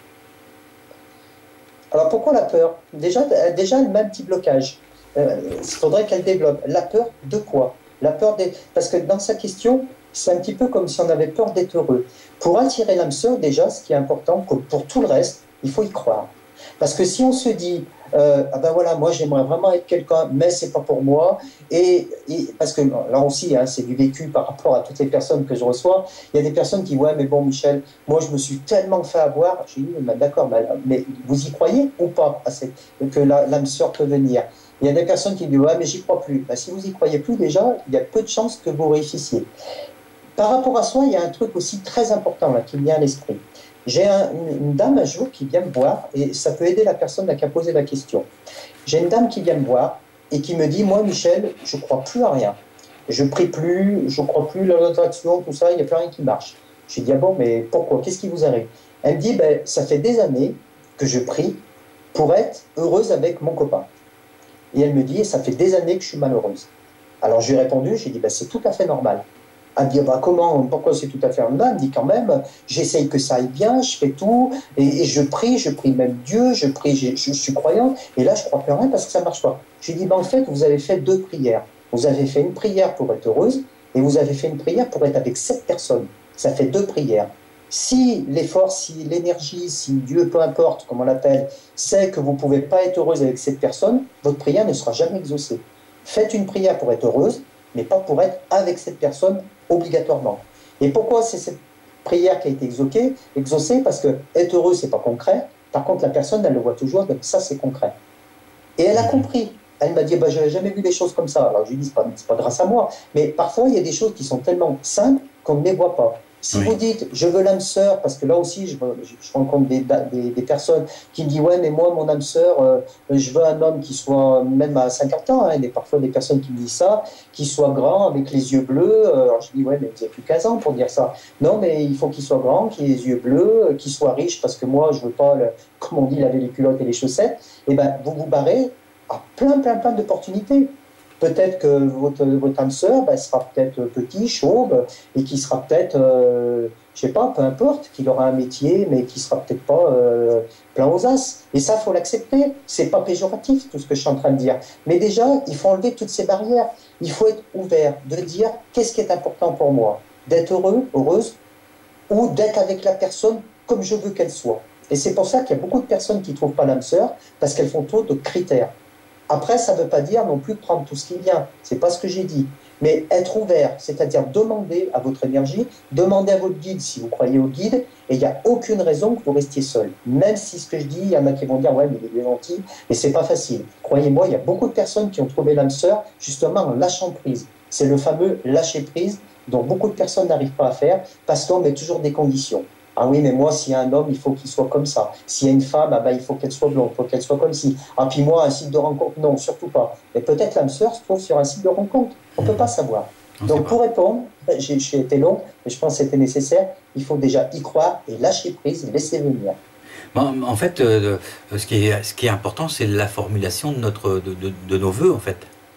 Alors, pourquoi la peur? Déjà, déjà, elle met un petit blocage. Euh, il faudrait qu'elle développe. La peur de quoi? La peur des... Parce que dans sa question, c'est un petit peu comme si on avait peur d'être heureux. Pour attirer l'âme sœur, déjà, ce qui est important, comme pour tout le reste, il faut y croire. Parce que si on se dit, euh, ah ben voilà, moi j'aimerais vraiment être quelqu'un, mais c'est pas pour moi, et, et parce que là aussi, hein, c'est du vécu par rapport à toutes les personnes que je reçois, il y a des personnes qui disent, ouais, mais bon, Michel, moi je me suis tellement fait avoir, je dis, mais d'accord, mais, mais vous y croyez ou pas à cette, que l'âme sœur peut venir? Il y a des personnes qui disent, ouais, mais j'y crois plus. Ben, si vous y croyez plus, déjà, il y a peu de chances que vous réussissiez. Par rapport à soi, il y a un truc aussi très important là, qui me vient à l'esprit. J'ai un, une, une dame un jour qui vient me voir, et ça peut aider la personne là, qui a posé la question. J'ai une dame qui vient me voir et qui me dit, moi Michel, je ne crois plus à rien. Je ne prie plus, je ne crois plus à l'attraction, tout ça, il n'y a plus rien qui marche. Je lui dis, ah bon, mais pourquoi? Qu'est-ce qui vous arrive? Elle me dit, ben, ça fait des années que je prie pour être heureuse avec mon copain. Et elle me dit, ça fait des années que je suis malheureuse. Alors je lui ai répondu, j'ai dit, ben, c'est tout à fait normal. Elle me dit, bah, comment, pourquoi c'est tout à fait normal? Elle me dit, quand même, j'essaye que ça aille bien, je fais tout, et, et je prie, je prie même Dieu, je prie, je, je suis croyante, et là je crois plus rien parce que ça marche pas. Je lui dis, ben, en fait, vous avez fait deux prières. Vous avez fait une prière pour être heureuse, et vous avez fait une prière pour être avec cette personne. Ça fait deux prières. Si l'effort, si l'énergie, si Dieu, peu importe comment on l'appelle, sait que vous ne pouvez pas être heureuse avec cette personne, votre prière ne sera jamais exaucée. Faites une prière pour être heureuse, mais pas pour être avec cette personne obligatoirement. Et pourquoi c'est cette prière qui a été exaucée? Exaucée parce que être heureux, c'est pas concret. Par contre, la personne, elle le voit toujours, donc ça, c'est concret. Et elle a compris. Elle m'a dit, bah, je n'avais jamais vu des choses comme ça. Alors je lui dis, c'est pas, c'est pas grâce à moi. Mais parfois, il y a des choses qui sont tellement simples qu'on ne les voit pas. Si Oui. vous dites, je veux l'âme sœur, parce que là aussi, je, je- je rencontre des, des, des personnes qui me disent, ouais, mais moi, mon âme sœur, euh, je veux un homme qui soit, même à cinquante ans, hein, il y a parfois des personnes qui me disent ça, qui soit grand, avec les yeux bleus. Euh, Alors je dis, ouais, mais vous n'avez plus quinze ans pour dire ça. Non, mais il faut qu'il soit grand, qu'il ait les yeux bleus, euh, qu'il soit riche, parce que moi, je veux pas, le, comme on dit, laver les culottes et les chaussettes. Et ben, vous vous barrez à plein, plein, plein d'opportunités. Peut-être que votre, votre âme sœur ben, sera peut-être petit, chauve, et qui sera peut-être, euh, je sais pas, peu importe, qu'il aura un métier, mais qui sera peut-être pas euh, plein aux as. Et ça, faut l'accepter. C'est pas péjoratif tout ce que je suis en train de dire. Mais déjà, il faut enlever toutes ces barrières. Il faut être ouvert, de dire qu'est-ce qui est important pour moi, d'être heureux, heureuse, ou d'être avec la personne comme je veux qu'elle soit. Et c'est pour ça qu'il y a beaucoup de personnes qui ne trouvent pas l'âme sœur, parce qu'elles font trop de critères. Après, ça ne veut pas dire non plus prendre tout ce qui vient. C'est pas ce que j'ai dit. Mais être ouvert, c'est-à-dire demander à votre énergie, demander à votre guide si vous croyez au guide, et il n'y a aucune raison que vous restiez seul. Même si ce que je dis, il y en a qui vont dire ouais, mais il est gentil, mais c'est pas facile. Croyez-moi, il y a beaucoup de personnes qui ont trouvé l'âme sœur justement en lâchant prise. C'est le fameux lâcher prise dont beaucoup de personnes n'arrivent pas à faire parce qu'on met toujours des conditions. Ah oui, mais moi, s'il y a un homme, il faut qu'il soit comme ça. S'il y a une femme, ah ben, il faut qu'elle soit blonde, il faut qu'elle soit comme ci. Ah, puis moi, un site de rencontre, non, surtout pas. Mais peut-être l'âme sœur se trouve sur un site de rencontre. On ne peut pas savoir. On Donc, sait pas. pour répondre, j'ai j'ai été long, mais je pense que c'était nécessaire. Il faut déjà y croire et lâcher prise et laisser venir. Bon, en fait, euh, ce, qui est, ce qui est important, c'est la formulation de, notre, de, de, de nos voeux, en fait.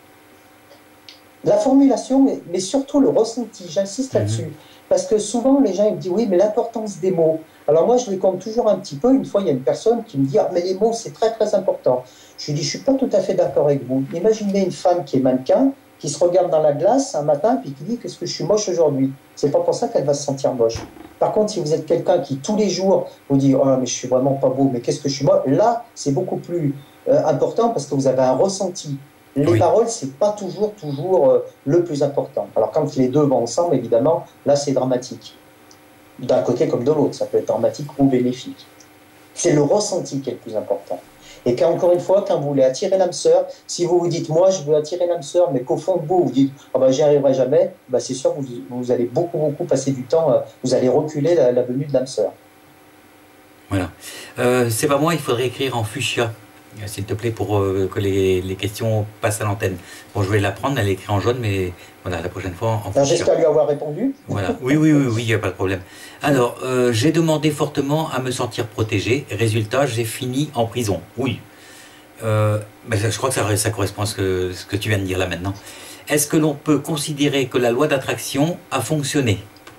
La formulation, mais, mais surtout le ressenti, j'insiste Mhm. là-dessus. Parce que souvent, les gens ils me disent oui, mais l'importance des mots. Alors moi, je les compte toujours un petit peu. Une fois, il y a une personne qui me dit ah, mais les mots, c'est très très important. Je lui dis je suis pas tout à fait d'accord avec vous. Imaginez une femme qui est mannequin, qui se regarde dans la glace un matin, puis qui dit qu'est-ce que je suis moche aujourd'hui. C'est pas pour ça qu'elle va se sentir moche. Par contre, si vous êtes quelqu'un qui tous les jours vous dit oh mais je suis vraiment pas beau, mais qu'est-ce que je suis moche, là, c'est beaucoup plus euh, important parce que vous avez un ressenti. Les Oui. paroles, c'est pas toujours, toujours euh, le plus important. Alors quand les deux vont ensemble, évidemment, là c'est dramatique. D'un côté comme de l'autre, ça peut être dramatique ou bénéfique. C'est le ressenti qui est le plus important. Et quand, encore une fois, quand vous voulez attirer l'âme sœur, si vous vous dites, moi je veux attirer l'âme sœur, mais qu'au fond de vous, vous dites, oh ben, j'y arriverai jamais, ben, c'est sûr que vous, vous allez beaucoup, beaucoup passer du temps, euh, vous allez reculer la, la venue de l'âme sœur. Voilà. Euh, c'est pas moi, il faudrait écrire en fuchsia, euh, s'il te plaît, pour euh, que les, les questions passent à l'antenne. Bon, je vais la prendre, elle est écrite en jaune, mais voilà, la prochaine fois en Alors, fuchsia. j'espère lui avoir répondu. Voilà. Oui, oui, oui, oui, il n'y a pas de problème. Alors, euh, j'ai demandé fortement à me sentir protégé. Résultat, j'ai fini en prison. Oui. Euh, mais je crois que ça, ça correspond à ce que, ce que tu viens de dire là maintenant. Est-ce que l'on peut considérer que la loi d'attraction a fonctionné?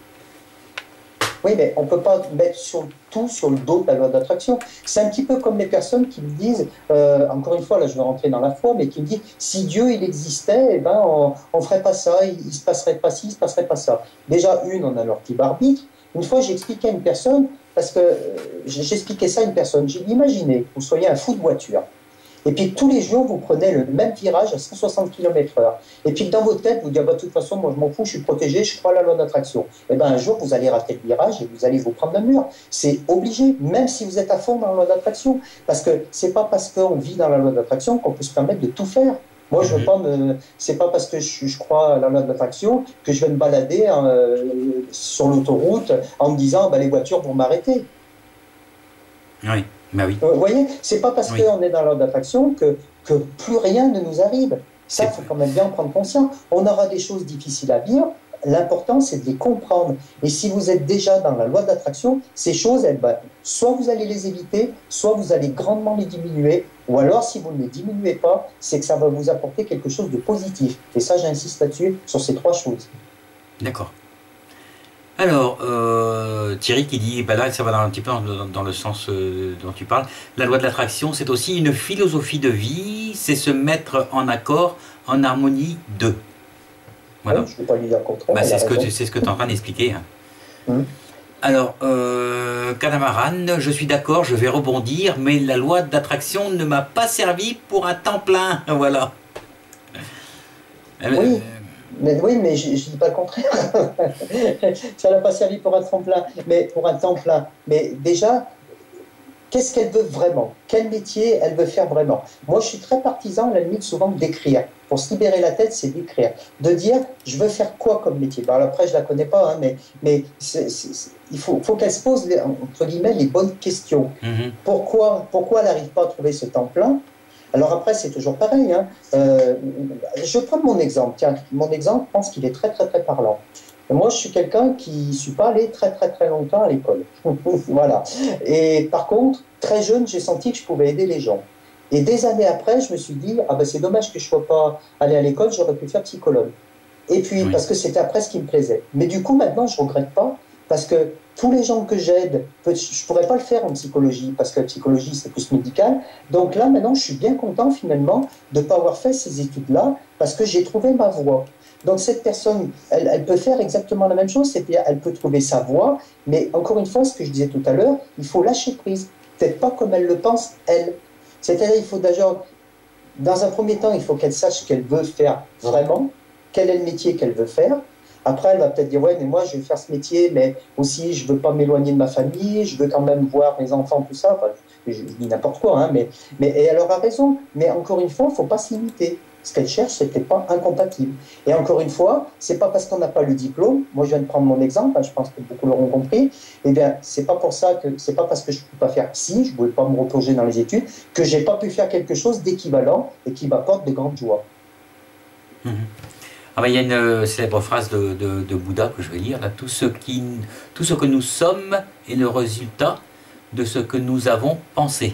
Oui, mais on ne peut pas mettre sur, tout sur le dos de la loi d'attraction. C'est un petit peu comme les personnes qui me disent, euh, encore une fois, là je vais rentrer dans la foi, mais qui me disent, si Dieu il existait, eh ben, on ne ferait pas ça, il ne se passerait pas ci, il ne se passerait pas ça. Déjà, une, on a leur libre arbitre. Une fois, j'expliquais à une personne, parce que euh, j'expliquais ça à une personne, j'ai dit, imaginez, que vous soyez un fou de voiture. Et puis tous les jours, vous prenez le même virage à cent soixante kilomètres heure. Et puis dans votre tête, vous dites, ah bah, de toute façon, moi je m'en fous, je suis protégé, je crois à la loi d'attraction. Et bien un jour, vous allez rater le virage et vous allez vous prendre un mur. C'est obligé, même si vous êtes à fond dans la loi d'attraction. Parce que c'est pas parce qu'on vit dans la loi d'attraction qu'on peut se permettre de tout faire. Moi, je veux pas me. C'est pas parce que je, je crois à la loi d'attraction que je vais me balader hein, sur l'autoroute en me disant, bah, les voitures vont m'arrêter. Oui. Bah oui. Vous voyez, c'est pas parce Oui. qu'on est dans l'ordre d'attraction que, que plus rien ne nous arrive. Ça, il faut quand même bien en prendre conscience. On aura des choses difficiles à vivre. L'important, c'est de les comprendre. Et si vous êtes déjà dans la loi d'attraction, ces choses, elles, ben, soit vous allez les éviter, soit vous allez grandement les diminuer. Ou alors, si vous ne les diminuez pas, c'est que ça va vous apporter quelque chose de positif. Et ça, j'insiste là-dessus, sur ces trois choses. D'accord. Alors, euh, Thierry qui dit, bah là ça va dans, un petit peu dans, dans le sens euh, dont tu parles, la loi de l'attraction c'est aussi une philosophie de vie, c'est se mettre en accord, en harmonie de. Voilà. Oui, je ne vais pas lui dire le contraire. Bah, c'est ce que raison. tu c'est ce que tu es en train d'expliquer. Hein. Hum. Alors, euh, Catamaran, je suis d'accord, je vais rebondir, mais la loi d'attraction ne m'a pas servi pour un temps plein. Voilà. Euh, Oui. Mais oui, mais je ne dis pas le contraire. Ça n'a pas servi pour un tremplin, mais pour un temps plein. Mais déjà, qu'est-ce qu'elle veut vraiment? Quel métier elle veut faire vraiment? Moi, je suis très partisan, à la limite, souvent d'écrire. Pour se libérer la tête, c'est d'écrire. De dire, je veux faire quoi comme métier? Bon, alors après, je ne la connais pas, hein, mais, mais c'est, c'est, c'est, il faut, faut qu'elle se pose, les, entre guillemets, les bonnes questions. Mm-hmm. Pourquoi, pourquoi elle n'arrive pas à trouver ce temps plein? Alors après, c'est toujours pareil. Hein. Euh, je prends mon exemple. Tiens, mon exemple, je pense qu'il est très, très, très parlant. Moi, je suis quelqu'un qui ne suis pas allé très, très, très longtemps à l'école. Voilà. Et par contre, très jeune, j'ai senti que je pouvais aider les gens. Et des années après, je me suis dit, ah ben c'est dommage que je ne sois pas allé à l'école, j'aurais pu faire psychologue. Et puis, oui. Parce que c'était après ce qui me plaisait. Mais du coup, maintenant, je ne regrette pas, parce que tous les gens que j'aide, je ne pourrais pas le faire en psychologie, parce que la psychologie, c'est plus médical. Donc là, maintenant, je suis bien content, finalement, de ne pas avoir fait ces études-là, parce que j'ai trouvé ma voie. Donc cette personne, elle, elle peut faire exactement la même chose, c'est-à-dire elle peut trouver sa voie, mais encore une fois, ce que je disais tout à l'heure, il faut lâcher prise. Peut-être pas comme elle le pense, elle. C'est-à-dire, il faut déjà, dans un premier temps, il faut qu'elle sache ce qu'elle veut faire vraiment, quel est le métier qu'elle veut faire. Après, elle va peut-être dire, ouais, mais moi, je vais faire ce métier, mais aussi, je ne veux pas m'éloigner de ma famille, je veux quand même voir mes enfants, tout ça. Enfin, je, je dis n'importe quoi, hein, mais, mais et elle aura raison. Mais encore une fois, il ne faut pas se limiter. Ce qu'elle cherche, ce n'était pas incompatible. Et encore une fois, ce n'est pas parce qu'on n'a pas le diplôme, moi je viens de prendre mon exemple, hein, je pense que beaucoup l'auront compris, eh bien, ce n'est pas pour ça que, c'est pas parce que je ne peux pas faire psy, je ne pouvais pas me replonger dans les études, que je n'ai pas pu faire quelque chose d'équivalent et qui m'apporte de grandes joies. Mmh. Ah ben, il y a une célèbre phrase de, de, de Bouddha que je vais lire, là, tout, ce qui, tout ce que nous sommes est le résultat de ce que nous avons pensé.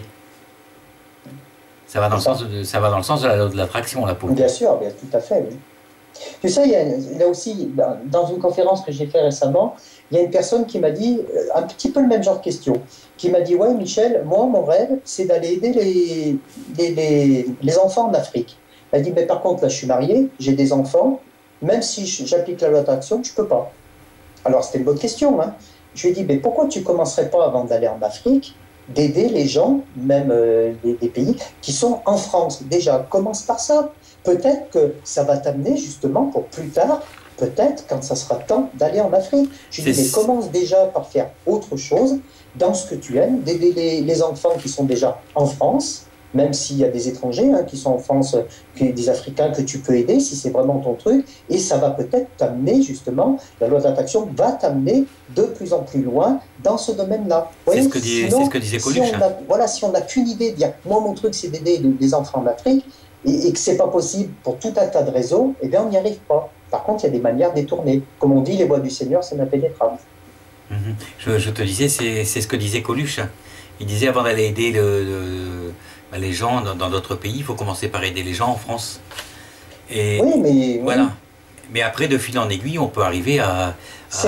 Ça va dans le sens de, ça va dans le sens de, la, de l'attraction, là, pour Bien sûr, bien, tout à fait, oui. Tu sais, il y a, il y a aussi, dans une conférence que j'ai fait récemment, il y a une personne qui m'a dit, un petit peu le même genre de question, qui m'a dit, ouais, Michel, moi, mon rêve, c'est d'aller aider les, les, les, les enfants en Afrique. Elle dit, mais par contre, là, je suis mariée, j'ai des enfants, même si j'applique la loi d'attraction, je ne peux pas. Alors, c'était une bonne question, hein. Je lui ai dit, mais pourquoi tu ne commencerais pas, avant d'aller en Afrique, d'aider les gens, même euh, des, des pays, qui sont en France. Déjà, commence par ça. Peut-être que ça va t'amener justement pour plus tard, peut-être quand ça sera temps d'aller en Afrique. Je dis, mais commence déjà par faire autre chose dans ce que tu aimes, d'aider les, les enfants qui sont déjà en France, même s'il y a des étrangers hein, qui sont en France, des Africains que tu peux aider, si c'est vraiment ton truc, et ça va peut-être t'amener justement, la loi d'attraction va t'amener de plus en plus loin dans ce domaine-là. C'est ce que, dit, Sinon, c'est ce que disait Coluche. Si on a, voilà, si on n'a qu'une idée de dire, moi mon truc c'est d'aider les enfants d'Afrique, et, et que c'est pas possible pour tout un tas de réseaux, eh bien on n'y arrive pas. Par contre, il y a des manières détournées. Comme on dit, les voies du Seigneur, c'est impénétrable. Mmh. Je, je te disais, c'est, c'est ce que disait Coluche. Il disait, avant d'aller aider le... le les gens dans d'autres pays, il faut commencer par aider les gens en France. Et oui, mais... Voilà. Oui. Mais après, de fil en aiguille, on peut arriver à, à,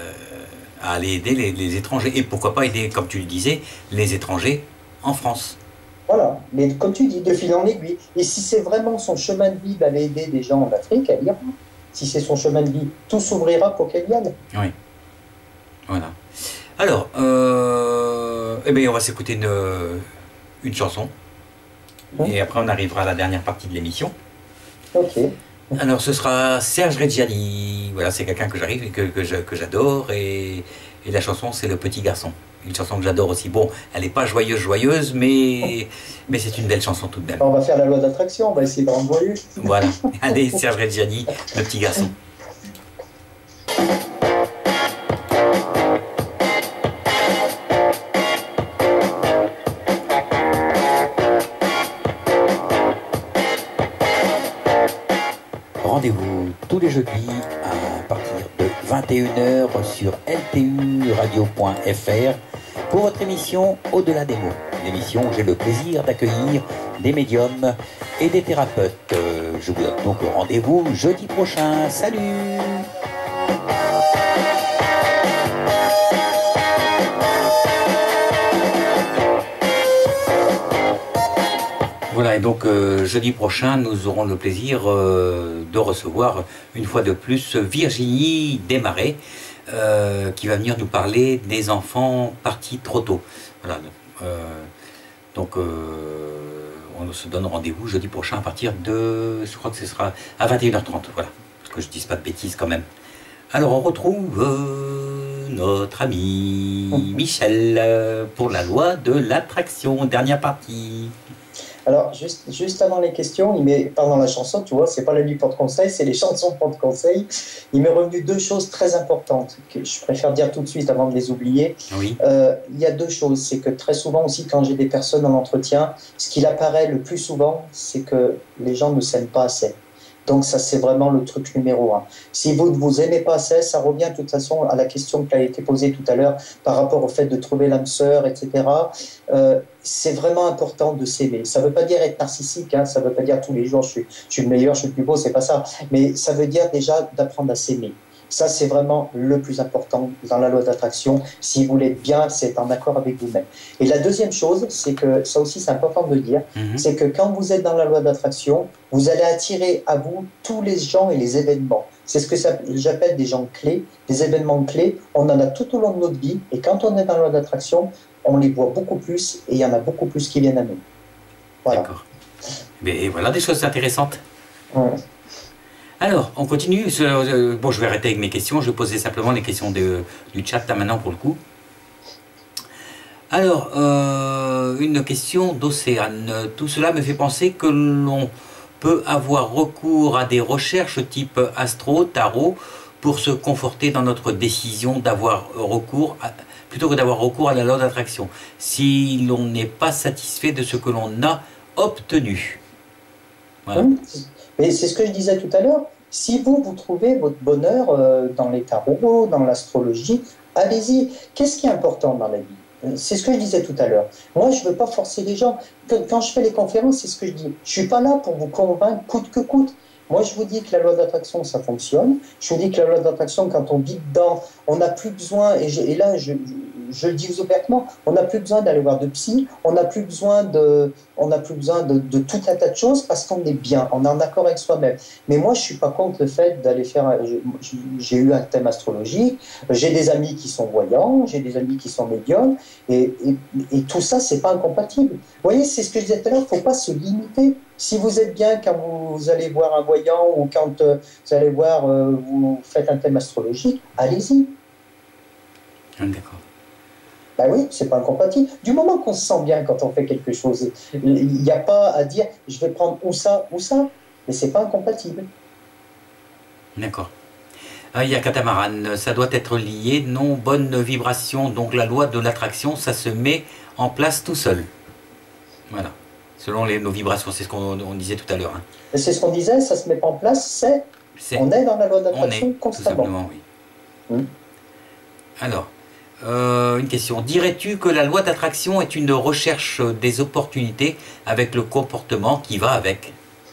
à aller aider les, les étrangers. Et pourquoi pas aider, comme tu le disais, les étrangers en France. Voilà. Mais comme tu dis, de fil en aiguille. Et si c'est vraiment son chemin de vie d'aller aider des gens en Afrique, elle ira. Si c'est son chemin de vie, tout s'ouvrira pour qu'elle y aille. Oui. Voilà. Alors, euh, eh bien, on va s'écouter une, une chanson. Et après, on arrivera à la dernière partie de l'émission. Ok. Alors, ce sera Serge Reggiani. Voilà, c'est quelqu'un que j'arrive et que, que, je, que j'adore. Et, et la chanson, c'est Le Petit Garçon. Une chanson que j'adore aussi. Bon, elle n'est pas joyeuse, joyeuse, mais, mais c'est une belle chanson tout de même. On va faire la loi d'attraction, on va essayer de rendre joyeux. Voilà. Allez, Serge Reggiani, Le Petit Garçon. Rendez-vous tous les jeudis à partir de vingt et une heures sur L T U radio point F R pour votre émission Au-delà des mots. L'émission où j'ai le plaisir d'accueillir des médiums et des thérapeutes. Je vous donne donc rendez-vous jeudi prochain. Salut! Voilà, et donc euh, jeudi prochain, nous aurons le plaisir euh, de recevoir une fois de plus Virginie Desmarais, euh, qui va venir nous parler des enfants partis trop tôt. Voilà, euh, donc euh, on se donne rendez-vous jeudi prochain à partir de, je crois que ce sera à vingt et une heures trente, voilà, parce que je ne dise pas de bêtises quand même. Alors on retrouve... Euh, notre ami Michel euh, pour la loi de l'attraction. Dernière partie. Alors, juste, juste avant les questions, il m'est, pendant la chanson, tu vois, c'est pas la nuit porte-conseil, c'est les chansons porte-conseil. Il m'est revenu deux choses très importantes que je préfère dire tout de suite avant de les oublier. Oui. Euh, il y a deux choses. C'est que très souvent aussi, quand j'ai des personnes en entretien, ce qui apparaît le plus souvent, c'est que les gens ne s'aiment pas assez. Donc ça, c'est vraiment le truc numéro un. Si vous ne vous aimez pas assez, ça revient de toute façon à la question qui a été posée tout à l'heure par rapport au fait de trouver l'âme sœur, et cetera. Euh, c'est vraiment important de s'aimer. Ça ne veut pas dire être narcissique, hein, ça ne veut pas dire tous les jours je suis, je suis le meilleur, je suis le plus beau, c'est pas ça. Mais ça veut dire déjà d'apprendre à s'aimer. Ça, c'est vraiment le plus important dans la loi d'attraction. Si vous voulez bien, c'est en accord avec vous-même. Et la deuxième chose, c'est que, ça aussi c'est important de le dire, mm-hmm. c'est que quand vous êtes dans la loi d'attraction, vous allez attirer à vous tous les gens et les événements. C'est ce que ça, j'appelle des gens clés, des événements clés. On en a tout au long de notre vie. Et quand on est dans la loi d'attraction, on les voit beaucoup plus et il y en a beaucoup plus qui viennent à nous. Voilà. D'accord. Mais voilà des choses intéressantes. Ouais. Alors, on continue. Bon, je vais arrêter avec mes questions. Je vais poser simplement les questions de, du chat là maintenant pour le coup. Alors, euh, une question d'Océane. Tout cela me fait penser que l'on peut avoir recours à des recherches type astro, tarot, pour se conforter dans notre décision d'avoir recours, à, plutôt que d'avoir recours à la loi d'attraction, si l'on n'est pas satisfait de ce que l'on a obtenu. Voilà. Oui. Mais c'est ce que je disais tout à l'heure. Si vous, vous trouvez votre bonheur euh, dans les tarots, dans l'astrologie, allez-y. Qu'est-ce qui est important dans la vie? C'est ce que je disais tout à l'heure. Moi, je ne veux pas forcer les gens. Quand je fais les conférences, c'est ce que je dis. Je ne suis pas là pour vous convaincre coûte que coûte. Moi, je vous dis que la loi d'attraction, ça fonctionne. Je vous dis que la loi d'attraction, quand on vit dedans, on n'a plus besoin, et, je, et là, je, je le dis ouvertement, on n'a plus besoin d'aller voir de psy, on n'a plus besoin de, on n'a plus besoin de, de tout un tas de choses parce qu'on est bien, on est en accord avec soi-même. Mais moi, je suis pas contre le fait d'aller faire. J'ai eu un thème astrologique, j'ai des amis qui sont voyants, j'ai des amis qui sont médiums, et, et, et tout ça, c'est pas incompatible. Vous voyez, c'est ce que je disais tout à l'heure, il faut pas se limiter. Si vous êtes bien quand vous allez voir un voyant ou quand euh, vous allez voir, euh, vous faites un thème astrologique, allez-y. D'accord. Ben oui, c'est pas incompatible. Du moment qu'on se sent bien quand on fait quelque chose, il n'y a pas à dire je vais prendre ou ça ou ça, mais c'est pas incompatible. D'accord. Ah, il y a Catamaran, ça doit être lié, non, bonne vibration, donc la loi de l'attraction, ça se met en place tout seul. Voilà. Selon les, nos vibrations, c'est ce qu'on on disait tout à l'heure. Hein. C'est ce qu'on disait, ça se met pas en place, c'est on est dans la loi de l'attraction constamment. Tout simplement, oui. Hum. Alors, euh, une question. Dirais-tu que la loi d'attraction est une recherche des opportunités avec le comportement qui va avec?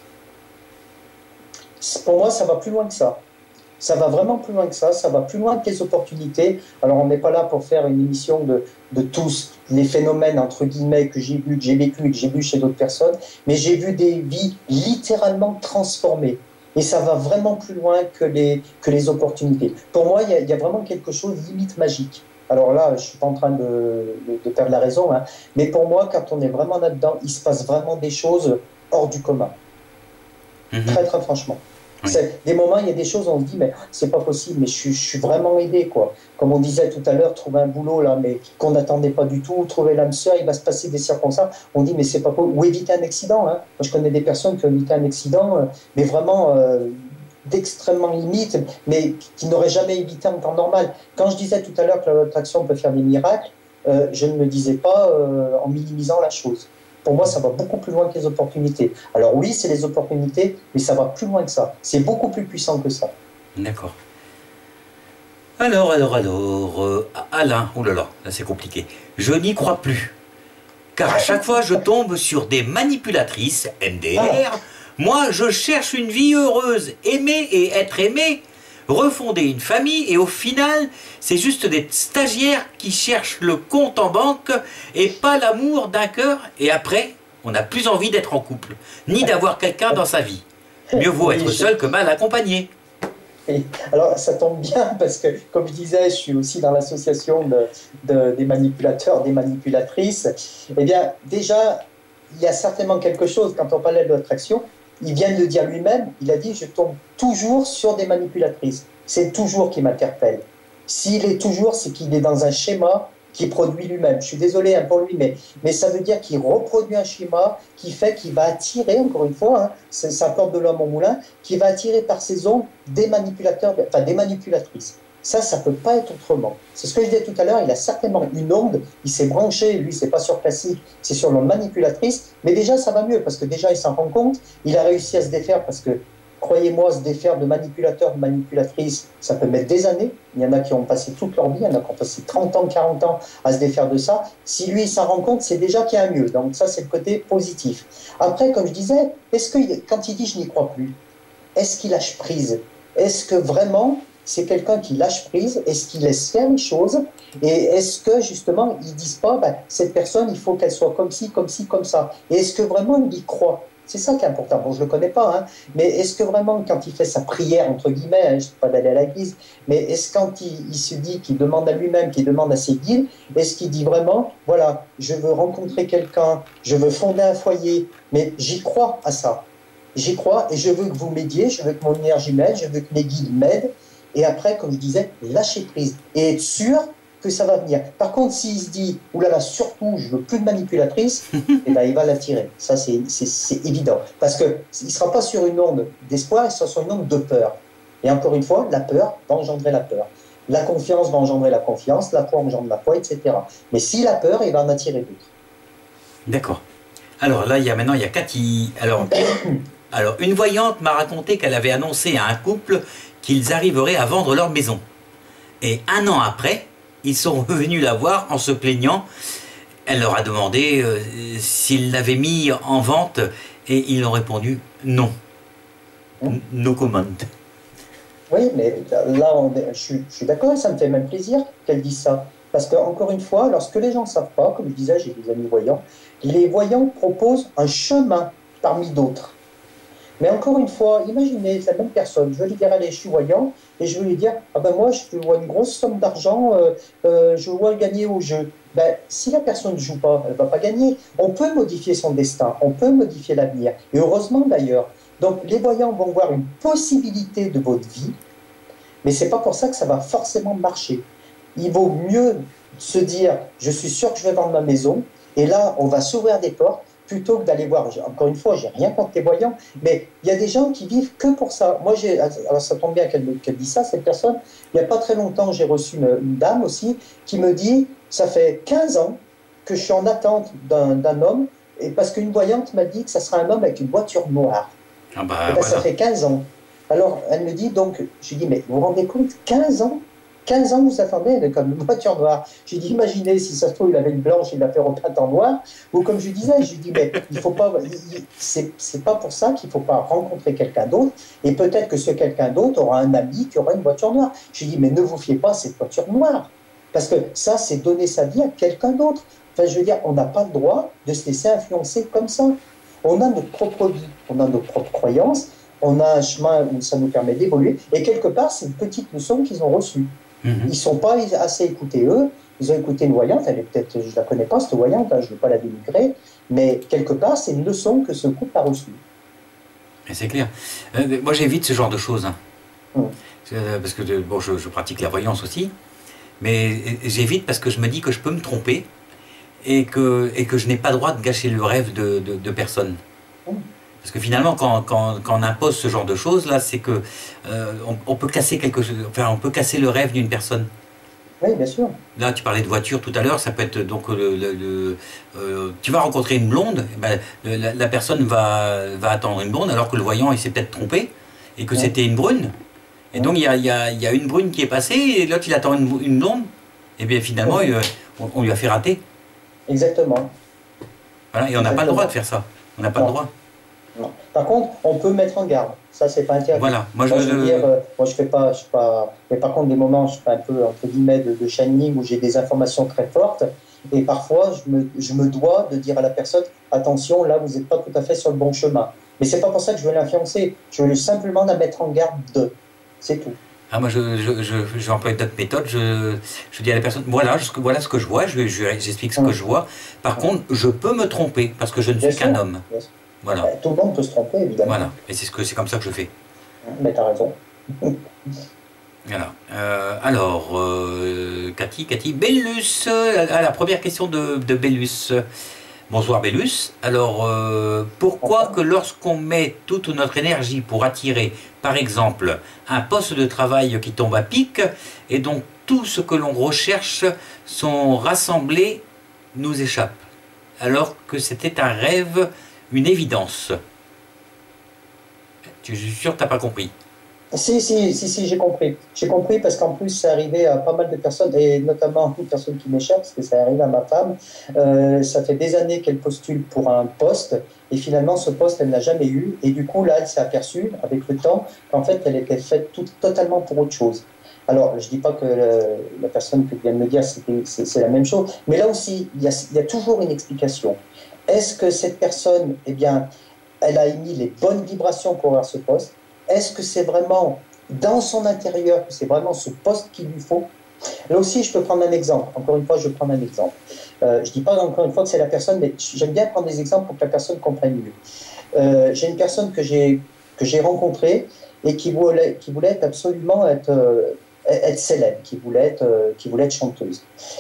Pour moi, ça va plus loin que ça. Ça va vraiment plus loin que ça, ça va plus loin que les opportunités. Alors, on n'est pas là pour faire une émission de, de tous les phénomènes, entre guillemets, que j'ai vus, que j'ai vécu et que j'ai vus chez d'autres personnes, mais j'ai vu des vies littéralement transformées. Et ça va vraiment plus loin que les, que les opportunités. Pour moi, il y a, il y a vraiment quelque chose de limite magique. Alors là, je ne suis pas en train de, de, de perdre la raison, hein, mais pour moi, quand on est vraiment là-dedans, il se passe vraiment des choses hors du commun. Mmh. Très, très franchement. Oui. Des moments, il y a des choses, on se dit, mais c'est pas possible, mais je suis, je suis vraiment aidé, quoi. Comme on disait tout à l'heure, trouver un boulot, là, mais qu'on n'attendait pas du tout, trouver l'âme sœur, il va se passer des circonstances, on dit, mais c'est pas possible. Ou éviter un accident, hein. Moi, je connais des personnes qui ont évité un accident, euh, mais vraiment euh, d'extrêmement limite, mais qui n'auraient jamais évité en temps normal. Quand je disais tout à l'heure que la loi d'attraction peut faire des miracles, euh, je ne me disais pas euh, en minimisant la chose. Pour moi, ça va beaucoup plus loin que les opportunités. Alors oui, c'est les opportunités, mais ça va plus loin que ça. C'est beaucoup plus puissant que ça. D'accord. Alors, alors, alors, euh, Alain, oh là là, là c'est compliqué. Je n'y crois plus. Car à chaque fois, je tombe sur des manipulatrices, M D R. Ah. Moi, je cherche une vie heureuse, aimer et être aimé, refonder une famille, et au final, c'est juste des stagiaires qui cherchent le compte en banque et pas l'amour d'un cœur, et après, on n'a plus envie d'être en couple, ni d'avoir quelqu'un dans sa vie. Mieux vaut être seul que mal accompagné. Et alors, ça tombe bien, parce que, comme je disais, je suis aussi dans l'association de, de, des manipulateurs, des manipulatrices. Eh bien, déjà, il y a certainement quelque chose, quand on parlait de l'attraction, il vient de le dire lui-même, il a dit « je tombe toujours sur des manipulatrices ». C'est toujours qui m'interpelle. S'il est toujours, c'est qu'il est dans un schéma qui produit lui-même. Je suis désolé hein, pour lui, mais, mais ça veut dire qu'il reproduit un schéma qui fait qu'il va attirer, encore une fois, hein, c'est ça porte de l'homme au moulin, qui va attirer par ses ondes des manipulateurs, enfin des manipulatrices. Ça, ça peut pas être autrement. C'est ce que je disais tout à l'heure, il a certainement une onde, il s'est branché, lui, c'est pas sur classique, c'est sur l'onde manipulatrice, mais déjà, ça va mieux, parce que déjà, il s'en rend compte, il a réussi à se défaire, parce que, croyez-moi, se défaire de manipulateurs, de manipulatrices, ça peut mettre des années. Il y en a qui ont passé toute leur vie, il y en a qui ont passé trente ans, quarante ans à se défaire de ça. Si lui, il s'en rend compte, c'est déjà qu'il y a un mieux. Donc ça, c'est le côté positif. Après, comme je disais, est-ce que, quand il dit « je n'y crois plus », est-ce qu'il lâche prise? Est-ce que vraiment, c'est quelqu'un qui lâche prise? Est-ce qu'il laisse faire les choses? Et est-ce que, justement, ils disent pas ben, « cette personne, il faut qu'elle soit comme ci, comme ci, comme ça ». Et est-ce que vraiment, il y croit? C'est ça qui est important. Bon, je ne le connais pas, hein, mais est-ce que vraiment, quand il fait sa prière, entre guillemets, hein, je ne sais pas d'aller à l'église, mais est-ce quand il, il se dit, qu'il demande à lui-même, qu'il demande à ses guides, est-ce qu'il dit vraiment, voilà, je veux rencontrer quelqu'un, je veux fonder un foyer, mais j'y crois à ça. J'y crois et je veux que vous m'aidiez, je veux que mon énergie m'aide, je veux que mes guides m'aident. Et après, comme je disais, lâcher prise et être sûr que ça va venir. Par contre, s'il se dit, oulala, surtout, je veux plus de manipulatrice, eh ben, il va l'attirer. Ça, c'est évident. Parce que il sera pas sur une onde d'espoir, il sera sur une onde de peur. Et encore une fois, la peur va engendrer la peur. La confiance va engendrer la confiance, la foi engendre la foi, et cetera. Mais s'il a peur, il va en attirer d'autres. D'accord. Alors là, il y a maintenant, il y a Cathy. Alors, alors une voyante m'a raconté qu'elle avait annoncé à un couple qu'ils arriveraient à vendre leur maison. Et un an après, ils sont revenus la voir en se plaignant. Elle leur a demandé euh, s'ils l'avaient mis en vente et ils ont répondu non. Hum. No comment. Oui, mais là, on est, je, suis, je suis d'accord, ça me fait même plaisir qu'elle dise ça. Parce que, encore une fois, lorsque les gens ne savent pas, comme je disais, j'ai des amis voyants, les voyants proposent un chemin parmi d'autres. Mais encore une fois, imaginez la même personne, je vais lui dire, allez, je suis voyant, et je vais lui dire, ah ben moi, je vois une grosse somme d'argent, euh, euh, je vois gagner au jeu. Ben, si la personne ne joue pas, elle ne va pas gagner. On peut modifier son destin, on peut modifier l'avenir, et heureusement d'ailleurs. Donc, les voyants vont voir une possibilité de votre vie, mais ce n'est pas pour ça que ça va forcément marcher. Il vaut mieux se dire, je suis sûr que je vais vendre ma maison, et là, on va s'ouvrir des portes, plutôt que d'aller voir, encore une fois, j'ai rien contre les voyants, mais il y a des gens qui vivent que pour ça. Moi, j'ai, alors ça tombe bien qu'elle qu'elle dise ça, cette personne. Il n'y a pas très longtemps, j'ai reçu une, une dame aussi qui me dit, ça fait quinze ans que je suis en attente d'un homme, et parce qu'une voyante m'a dit que ça sera un homme avec une voiture noire. Ah bah, et ben, voilà. Ça fait quinze ans. Alors, elle me dit, donc, je lui dis, mais vous vous rendez compte, quinze ans quinze ans, vous attendez, elle est comme une voiture noire. J'ai dit, imaginez si ça se trouve, il avait une blanche, il l'a fait repeinte en noir. Ou comme je disais, je lui dis, mais il faut pas, c'est pas pour ça qu'il ne faut pas rencontrer quelqu'un d'autre. Et peut-être que ce quelqu'un d'autre aura un ami qui aura une voiture noire. Je lui dis, mais ne vous fiez pas à cette voiture noire. Parce que ça, c'est donner sa vie à quelqu'un d'autre. Enfin, je veux dire, on n'a pas le droit de se laisser influencer comme ça. On a notre propre vie, on a nos propres croyances, on a un chemin où ça nous permet d'évoluer. Et quelque part, c'est une petite leçon qu'ils ont reçue. Ils ne sont pas assez écoutés, eux. Ils ont écouté une voyante. Elle est peut-être, je ne la connais pas, cette voyante, hein, je ne veux pas la dénigrer. Mais quelque part, c'est une leçon que ce couple a reçue. C'est clair. Euh, moi, j'évite ce genre de choses. Hein. Hum. Parce que bon, je, je pratique la voyance aussi. Mais j'évite parce que je me dis que je peux me tromper et que, et que je n'ai pas le droit de gâcher le rêve de, de, de personne. Hum. Parce que finalement, quand, quand, quand on impose ce genre de choses, là, c'est que euh, on, on peut casser quelque chose, enfin, on peut casser le rêve d'une personne. Oui, bien sûr. Là, tu parlais de voiture tout à l'heure, ça peut être donc le, le, le euh, tu vas rencontrer une blonde, ben, le, la, la personne va, va attendre une blonde, alors que le voyant, il s'est peut-être trompé et que ouais. c'était une brune. Et ouais. donc, il y a, y, a, y a une brune qui est passée et l'autre, il attend une, une blonde. Et bien finalement, ouais. il, on, on lui a fait rater. Exactement. Voilà, et on n'a pas le droit de faire ça. On n'a pas non. le droit. Non. Par contre, on peut mettre en garde. Ça, c'est pas interdit. Voilà. Moi, je, moi, je veux dire, euh, moi, je fais pas, je fais pas. Mais par contre, des moments, je fais un peu entre guillemets de, de channeling où j'ai des informations très fortes. Et parfois, je me, je me dois de dire à la personne, attention, là, vous n'êtes pas tout à fait sur le bon chemin. Mais c'est pas pour ça que je veux l'influencer. Je veux simplement la mettre en garde de. C'est tout. Ah, moi, je, je, je, je vais employer d'autres méthodes. Je, je dis à la personne, voilà, je, voilà ce que je vois. Je, je, j'explique ce mmh. que je vois. Par mmh. contre, je peux me tromper parce que je ne suis qu'un homme. Yes. Voilà. Ben, tout le monde peut se tromper, évidemment. Voilà, et c'est ce que, c'est comme ça que je fais. Mais t'as raison. Voilà. Euh, alors, euh, Cathy, Cathy, Bellus, euh, à la première question de, de Bellus. Bonsoir Bellus. Alors, euh, pourquoi que lorsqu'on met toute notre énergie pour attirer, par exemple, un poste de travail qui tombe à pic, et donc tout ce que l'on recherche sont rassemblés, nous échappe, alors que c'était un rêve, une évidence. Je suis sûr que tu n'as pas compris. Si, si, si, si, j'ai compris. J'ai compris parce qu'en plus, c'est arrivé à pas mal de personnes, et notamment une personne qui m'échappe, parce que ça arrive à ma femme. Euh, ça fait des années qu'elle postule pour un poste, et finalement, ce poste, elle n'a jamais eu. Et du coup, là, elle s'est aperçue, avec le temps, qu'en fait, elle était faite tout, totalement pour autre chose. Alors, je dis pas que le, la personne que vient de me dire, c'est la même chose, mais là aussi, il y a, il y a toujours une explication. Est-ce que cette personne, eh bien, elle a émis les bonnes vibrations pour avoir ce poste? Est-ce que c'est vraiment dans son intérieur, que c'est vraiment ce poste qu'il lui faut? Là aussi, je peux prendre un exemple. Encore une fois, je vais prendre un exemple. Euh, je ne dis pas encore une fois que c'est la personne, mais j'aime bien prendre des exemples pour que la personne comprenne mieux. Euh, j'ai une personne que j'ai que j'ai rencontrée et qui voulait, qui voulait absolument être, euh, être célèbre, qui voulait être, euh, qui voulait être chanteuse.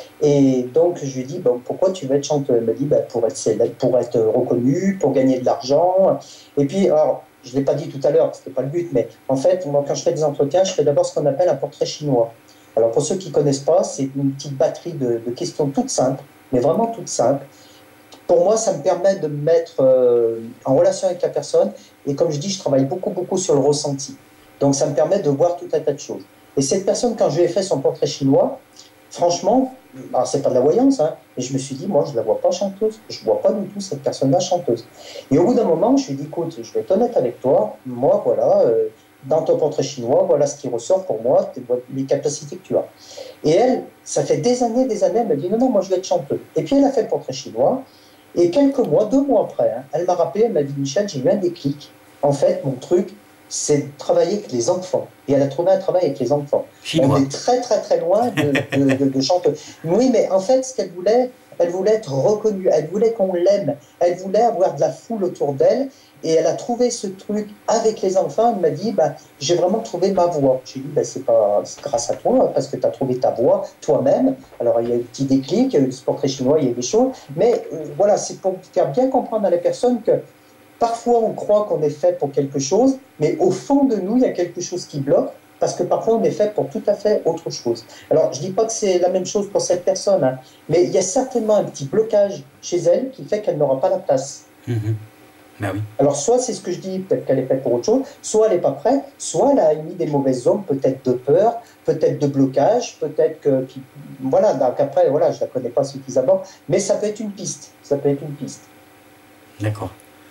Et donc, je lui ai dit, bon, pourquoi tu veux être chanteuse? Elle m'a dit, ben, pour être célèbre, pour être reconnue, pour gagner de l'argent. Et puis, alors, je ne l'ai pas dit tout à l'heure, ce n'était pas le but, mais en fait, moi, quand je fais des entretiens, je fais d'abord ce qu'on appelle un portrait chinois. Alors, pour ceux qui ne connaissent pas, c'est une petite batterie de, de questions toutes simples, mais vraiment toutes simples. Pour moi, ça me permet de me mettre euh, en relation avec la personne. Et comme je dis, je travaille beaucoup, beaucoup sur le ressenti. Donc, ça me permet de voir tout un tas de choses. Et cette personne, quand je lui ai fait son portrait chinois, franchement, alors c'est pas de la voyance, hein, mais je me suis dit, moi, je la vois pas chanteuse. Je vois pas du tout cette personne-là chanteuse. Et au bout d'un moment, je lui ai dit, écoute, je vais être honnête avec toi. Moi, voilà, euh, dans ton portrait chinois, voilà ce qui ressort pour moi, les capacités que tu as. Et elle, ça fait des années, des années, elle me dit, non, non, moi, je vais être chanteuse. Et puis, elle a fait le portrait chinois. Et quelques mois, deux mois après, hein, elle m'a rappelé, elle m'a dit, Michel, j'ai eu un déclic. En fait, mon truc, c'est de travailler avec les enfants. Et elle a trouvé un travail avec les enfants. Chinois. On est très, très, très loin de, de, de, de chanteuse. Oui, mais en fait, ce qu'elle voulait, elle voulait être reconnue. Elle voulait qu'on l'aime. Elle voulait avoir de la foule autour d'elle. Et elle a trouvé ce truc avec les enfants. Elle m'a dit, bah, j'ai vraiment trouvé ma voix. J'ai dit, bah, c'est pas grâce à toi, parce que tu as trouvé ta voix toi-même. Alors, il y a eu un petit déclic, il y a eu le portrait chinois, il y a eu des choses. Mais euh, voilà, c'est pour faire bien comprendre à la personne que parfois, on croit qu'on est fait pour quelque chose, mais au fond de nous, il y a quelque chose qui bloque, parce que parfois, on est fait pour tout à fait autre chose. Alors, je ne dis pas que c'est la même chose pour cette personne, hein, mais il y a certainement un petit blocage chez elle qui fait qu'elle n'aura pas la place. Mmh. Ben oui. Alors, soit c'est ce que je dis, peut-être qu'elle est faite pour autre chose, soit elle n'est pas prête, soit elle a émis des mauvaises ondes, peut-être de peur, peut-être de blocage, peut-être que... Voilà, donc après, voilà, je ne la connais pas suffisamment, mais ça peut être une piste, ça peut être une piste. D'accord.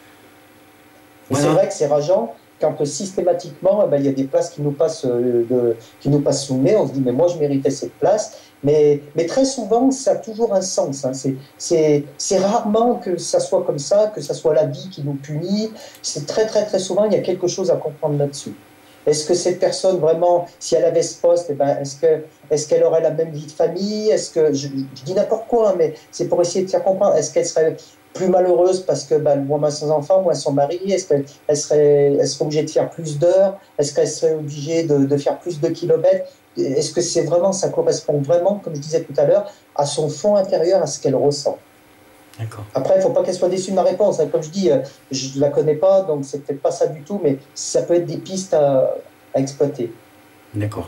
Voilà. C'est vrai que c'est rageant quand euh, systématiquement, eh ben, il y a des places qui nous passent, euh, de, qui nous passent sous le nez. On se dit, mais moi, je méritais cette place. Mais, mais très souvent, ça a toujours un sens. Hein. C'est rarement que ça soit comme ça, que ça soit la vie qui nous punit. C'est très, très, très souvent, il y a quelque chose à comprendre là-dessus. Est-ce que cette personne, vraiment, si elle avait ce poste, eh ben, est-ce que, est-ce qu'elle aurait la même vie de famille? Est-ce que, je, je dis n'importe quoi, hein, mais c'est pour essayer de faire comprendre. Est-ce qu'elle serait plus malheureuse parce que bah, moins son enfant, moins son mari? Est-ce qu'elle elle serait, elle serait obligée de faire plus d'heures? Est-ce qu'elle serait obligée de, de faire plus de kilomètres? Est-ce que c'est vraiment, ça correspond vraiment, comme je disais tout à l'heure, à son fond intérieur, à ce qu'elle ressent? Après, il ne faut pas qu'elle soit déçue de ma réponse. Hein. Comme je dis, je ne la connais pas, donc c'est peut-être pas ça du tout, mais ça peut être des pistes à, à exploiter. D'accord.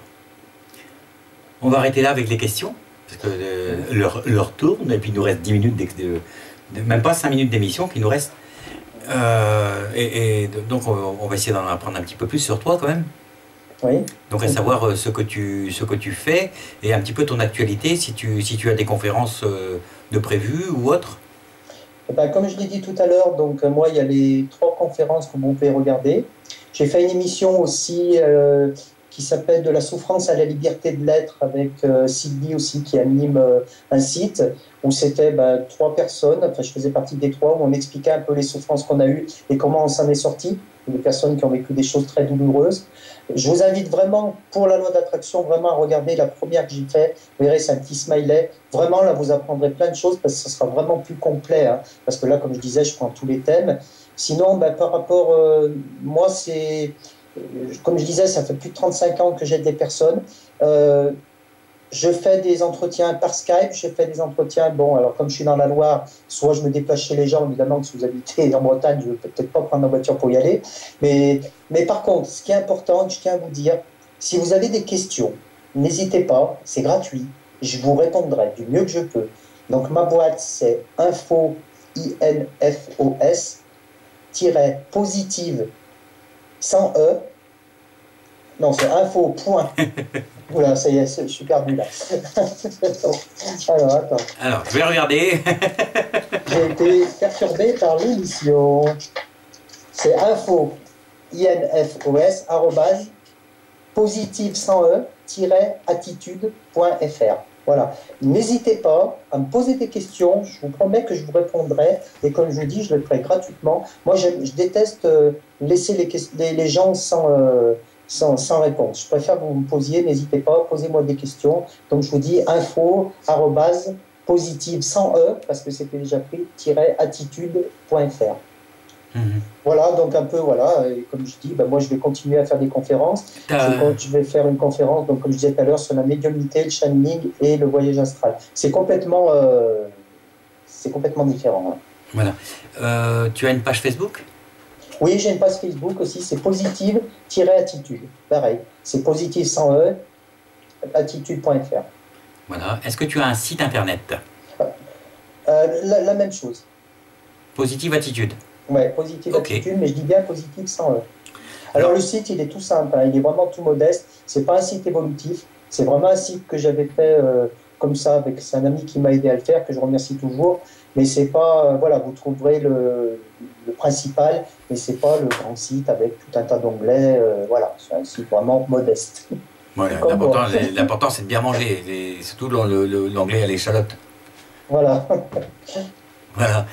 On va arrêter là avec les questions, parce que euh, l'heure, l'heure tourne, et puis il nous reste dix minutes, de, de, même pas cinq minutes d'émission qui nous reste. Euh, et, et donc, on va essayer d'en apprendre un petit peu plus sur toi quand même. Oui. Donc à savoir ce que tu, ce que tu fais et un petit peu ton actualité, si tu, si tu as des conférences de prévues ou autres. Ben, comme je l'ai dit tout à l'heure, donc moi il y a les trois conférences que vous pouvez regarder. J'ai fait une émission aussi euh, qui s'appelle De la souffrance à la liberté de l'être avec euh, Sylvie aussi qui anime euh, un site où c'était ben, trois personnes, enfin je faisais partie des trois, où on expliquait un peu les souffrances qu'on a eues et comment on s'en est sorti. Des personnes qui ont vécu des choses très douloureuses. Je vous invite vraiment, pour la loi d'attraction, vraiment à regarder la première que j'ai faite. Vous verrez, c'est un petit smiley. Vraiment, là, vous apprendrez plein de choses parce que ça sera vraiment plus complet. Hein, parce que là, comme je disais, je prends tous les thèmes. Sinon, ben, par rapport... Euh, moi, c'est... comme je disais, ça fait plus de trente-cinq ans que j'aide des personnes. Euh, je fais des entretiens par Skype, je fais des entretiens, bon, alors comme je suis dans la Loire, soit je me déplace chez les gens, évidemment que si vous habitez en Bretagne, je ne vais peut-être pas prendre la voiture pour y aller. Mais, mais par contre, ce qui est important, je tiens à vous dire, si vous avez des questions, n'hésitez pas, c'est gratuit, je vous répondrai du mieux que je peux. Donc ma boîte, c'est info, I N F O S, positive, sans E. Non, c'est info. Point. Oula, ça y est, je suis perdu là. Alors, attends. Alors, je vais regarder. J'ai été perturbé par l'émission. C'est info, I N F O S, arrobase, positive sans E, attitude point F R. Voilà. N'hésitez pas à me poser des questions. Je vous promets que je vous répondrai. Et comme je vous dis, je le ferai gratuitement. Moi, je, je déteste euh, laisser les, les, les gens sans, euh, sans, sans réponse. Je préfère que vous me posiez. N'hésitez pas, posez-moi des questions. Donc, je vous dis info, arrobase, positive sans E, parce que c'était déjà pris, attitude point F R. Mmh. Voilà, donc un peu, voilà, et comme je dis, ben moi je vais continuer à faire des conférences. Je, je vais faire une conférence, donc comme je disais tout à l'heure, sur la médiumnité, le channeling et le voyage astral. C'est complètement, euh, c'est complètement différent. Hein. Voilà. Euh, tu as une page Facebook? Oui, j'ai une page Facebook aussi, c'est positive-attitude. Pareil, c'est positive sans E, attitude point F R. Voilà. Est-ce que tu as un site internet? euh, la, la même chose. Positive attitude. Ouais, positive okay. attitude, mais je dis bien positive sans E. Alors, Alors le site, il est tout simple, hein, il est vraiment tout modeste. C'est pas un site évolutif, c'est vraiment un site que j'avais fait euh, comme ça, avec c'est un ami qui m'a aidé à le faire, que je remercie toujours. Mais c'est pas, euh, voilà, vous trouverez le, le principal, mais c'est pas le grand site avec tout un tas d'onglets. Euh, voilà, c'est un site vraiment modeste. Voilà, l'important, c'est de bien manger, les, surtout l'anglais à l'échalote. Voilà. Voilà.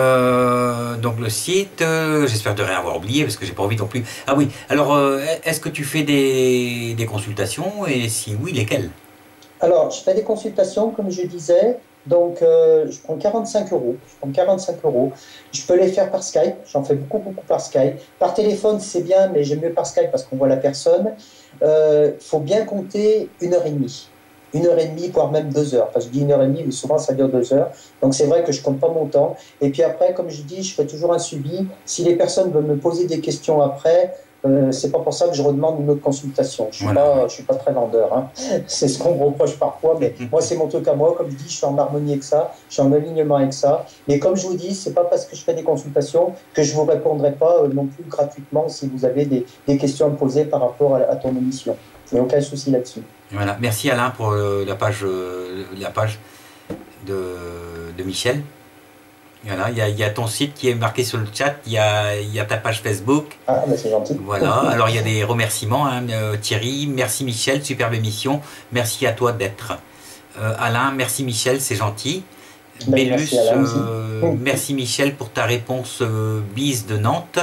Euh, donc le site, euh, j'espère de rien avoir oublié parce que j'ai pas envie non plus. Ah oui, alors euh, est-ce que tu fais des, des consultations et si oui, lesquelles? Alors, je fais des consultations, comme je disais. Donc, euh, je prends quarante-cinq euros. Je prends quarante-cinq euros. Je peux les faire par Skype. J'en fais beaucoup, beaucoup par Skype. Par téléphone, c'est bien, mais j'aime mieux par Skype parce qu'on voit la personne. Il euh, faut bien compter une heure et demie. Une heure et demie, voire même deux heures. Parce que je dis une heure et demie, mais souvent ça dure deux heures. Donc c'est vrai que je compte pas mon temps. Et puis après, comme je dis, je fais toujours un suivi. Si les personnes veulent me poser des questions après, euh, c'est pas pour ça que je redemande une autre consultation. Je suis voilà. pas, je suis pas très vendeur. Hein. C'est ce qu'on me reproche parfois, mais moi c'est mon truc à moi. Comme je dis, je suis en harmonie avec ça, je suis en alignement avec ça. Mais comme je vous dis, c'est pas parce que je fais des consultations que je vous répondrai pas euh, non plus gratuitement si vous avez des, des questions à me poser par rapport à, à ton émission. Il n'y a aucun souci là-dessus. Voilà. Merci Alain pour euh, la page, euh, la page de, de Michel. Voilà, il y, a, il y a ton site qui est marqué sur le chat, il y a, il y a ta page Facebook. Ah, bah c'est gentil. Voilà, alors il y a des remerciements. Hein, euh, Thierry, merci Michel, superbe émission. Merci à toi d'être. Euh, Alain, merci Michel, c'est gentil. Ben, Bélus, merci, Alain, euh, merci Michel pour ta réponse euh, bise de Nantes.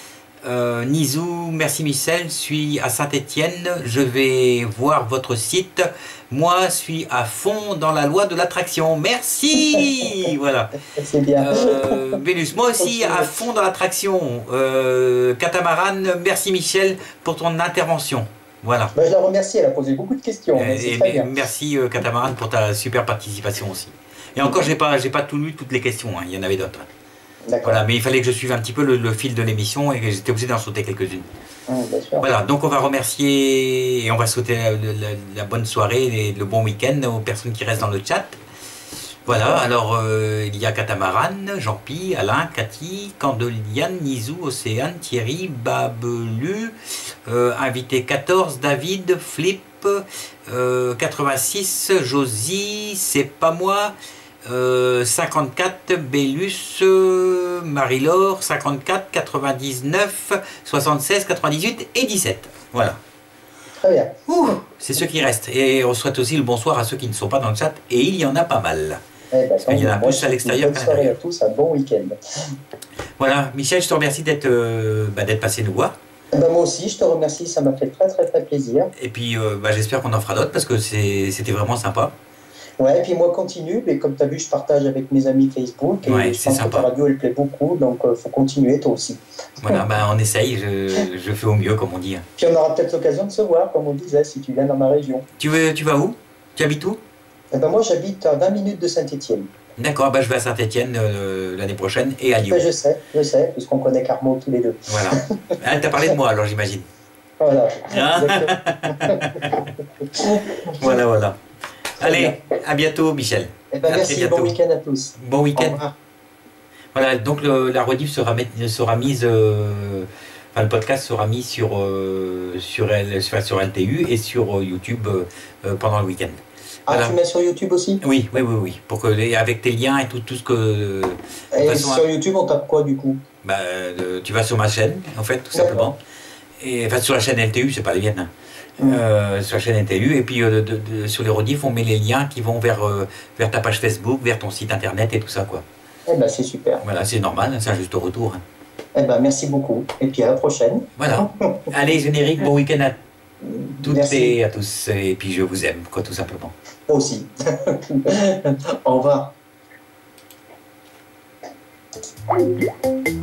Euh, Nizou, merci Michel, je suis à Saint-Étienne, je vais voir votre site. Moi, je suis à fond dans la loi de l'attraction. Merci. Voilà. C'est bien. Euh, Bélus, moi aussi à fond dans l'attraction. Euh, Catamaran, merci Michel pour ton intervention. Voilà. Ben, je la remercie, elle a posé beaucoup de questions. Euh, et très bien. Merci euh, Catamaran pour ta super participation aussi. Et encore, j'ai pas, j'ai pas tout lu toutes les questions. Hein. Il y en avait d'autres. Voilà, mais il fallait que je suive un petit peu le, le fil de l'émission et que j'étais obligé d'en sauter quelques-unes. Ah, voilà, donc on va remercier et on va souhaiter la, la, la bonne soirée et le bon week-end aux personnes qui restent dans le chat. Voilà, alors euh, il y a Catamaran, Jean-Pi, Alain, Cathy, Candeliane, Nizou, Océane, Thierry, Babelu, euh, invité quatorze, David, Flip, euh, quatre-vingt-six, Josie, c'est pas moi. Euh, cinquante-quatre, Bélus, euh, Marie-Laure, cinquante-quatre, quatre-vingt-dix-neuf, soixante-seize, quatre-vingt-dix-huit et dix-sept. Voilà. Très bien. C'est ceux qui restent. Et on souhaite aussi le bonsoir à ceux qui ne sont pas dans le chat. Et il y en a pas mal. Eh ben, il y en a plus à l'extérieur qu'à l'intérieur. Bonne soirée à tous, un bon week-end. Voilà. Michel, je te remercie d'être euh, bah, d'être passé nous voir. Ben, moi aussi, je te remercie. Ça m'a fait très très très plaisir. Et puis, euh, bah, j'espère qu'on en fera d'autres parce que c'était vraiment sympa. Ouais, et puis moi, continue. Mais comme tu as vu, je partage avec mes amis Facebook. Et Ouais, je c'est pense que ta sympa. radio, elle plaît beaucoup. Donc, il faut continuer, toi aussi. Voilà, ben, on essaye, je, je fais au mieux, comme on dit. Puis on aura peut-être l'occasion de se voir, comme on disait, si tu viens dans ma région. Tu, veux, tu vas où? Tu habites où? Eh ben, moi, j'habite à vingt minutes de Saint-Étienne. D'accord, ben, je vais à Saint-Étienne euh, l'année prochaine et à Lyon. Ben, je sais, je sais, puisqu'on connaît Carmo tous les deux. Voilà. Ah, t'as parlé de moi, alors j'imagine. Voilà. Voilà, voilà. Très Allez, bien. à bientôt, Michel. Eh ben, À merci, très bon bientôt. week-end à tous. Bon Au week-end. revoir. Voilà, donc le- la rediff sera, met- sera mise, euh, enfin le podcast sera mis sur, euh, sur, L, sur, sur L T U et sur euh, YouTube euh, euh, pendant le week-end. Ah, Voilà. tu mets sur YouTube aussi? Oui, oui, oui, oui. Pour que, les- avec tes liens et tout, tout ce que. De Et façon, sur YouTube, on tape quoi du coup? bah, euh, tu vas sur ma chaîne, en fait, tout D'accord. simplement. Et, enfin, sur la chaîne L T U, c'est pas les miennes. hein. Mm. Euh, sur la chaîne L T U, et puis euh, de- de- sur les rediffs, on met les liens qui vont vers, euh, vers ta page Facebook, vers ton site internet et tout ça, quoi. Eh ben, c'est super. Voilà, c'est normal, c'est un juste retour. hein. Eh ben, merci beaucoup. Et puis à la prochaine. Voilà. Allez, générique, bon week-end à toutes Merci. et à tous, et puis je vous aime, quoi, tout simplement. Aussi. Au revoir.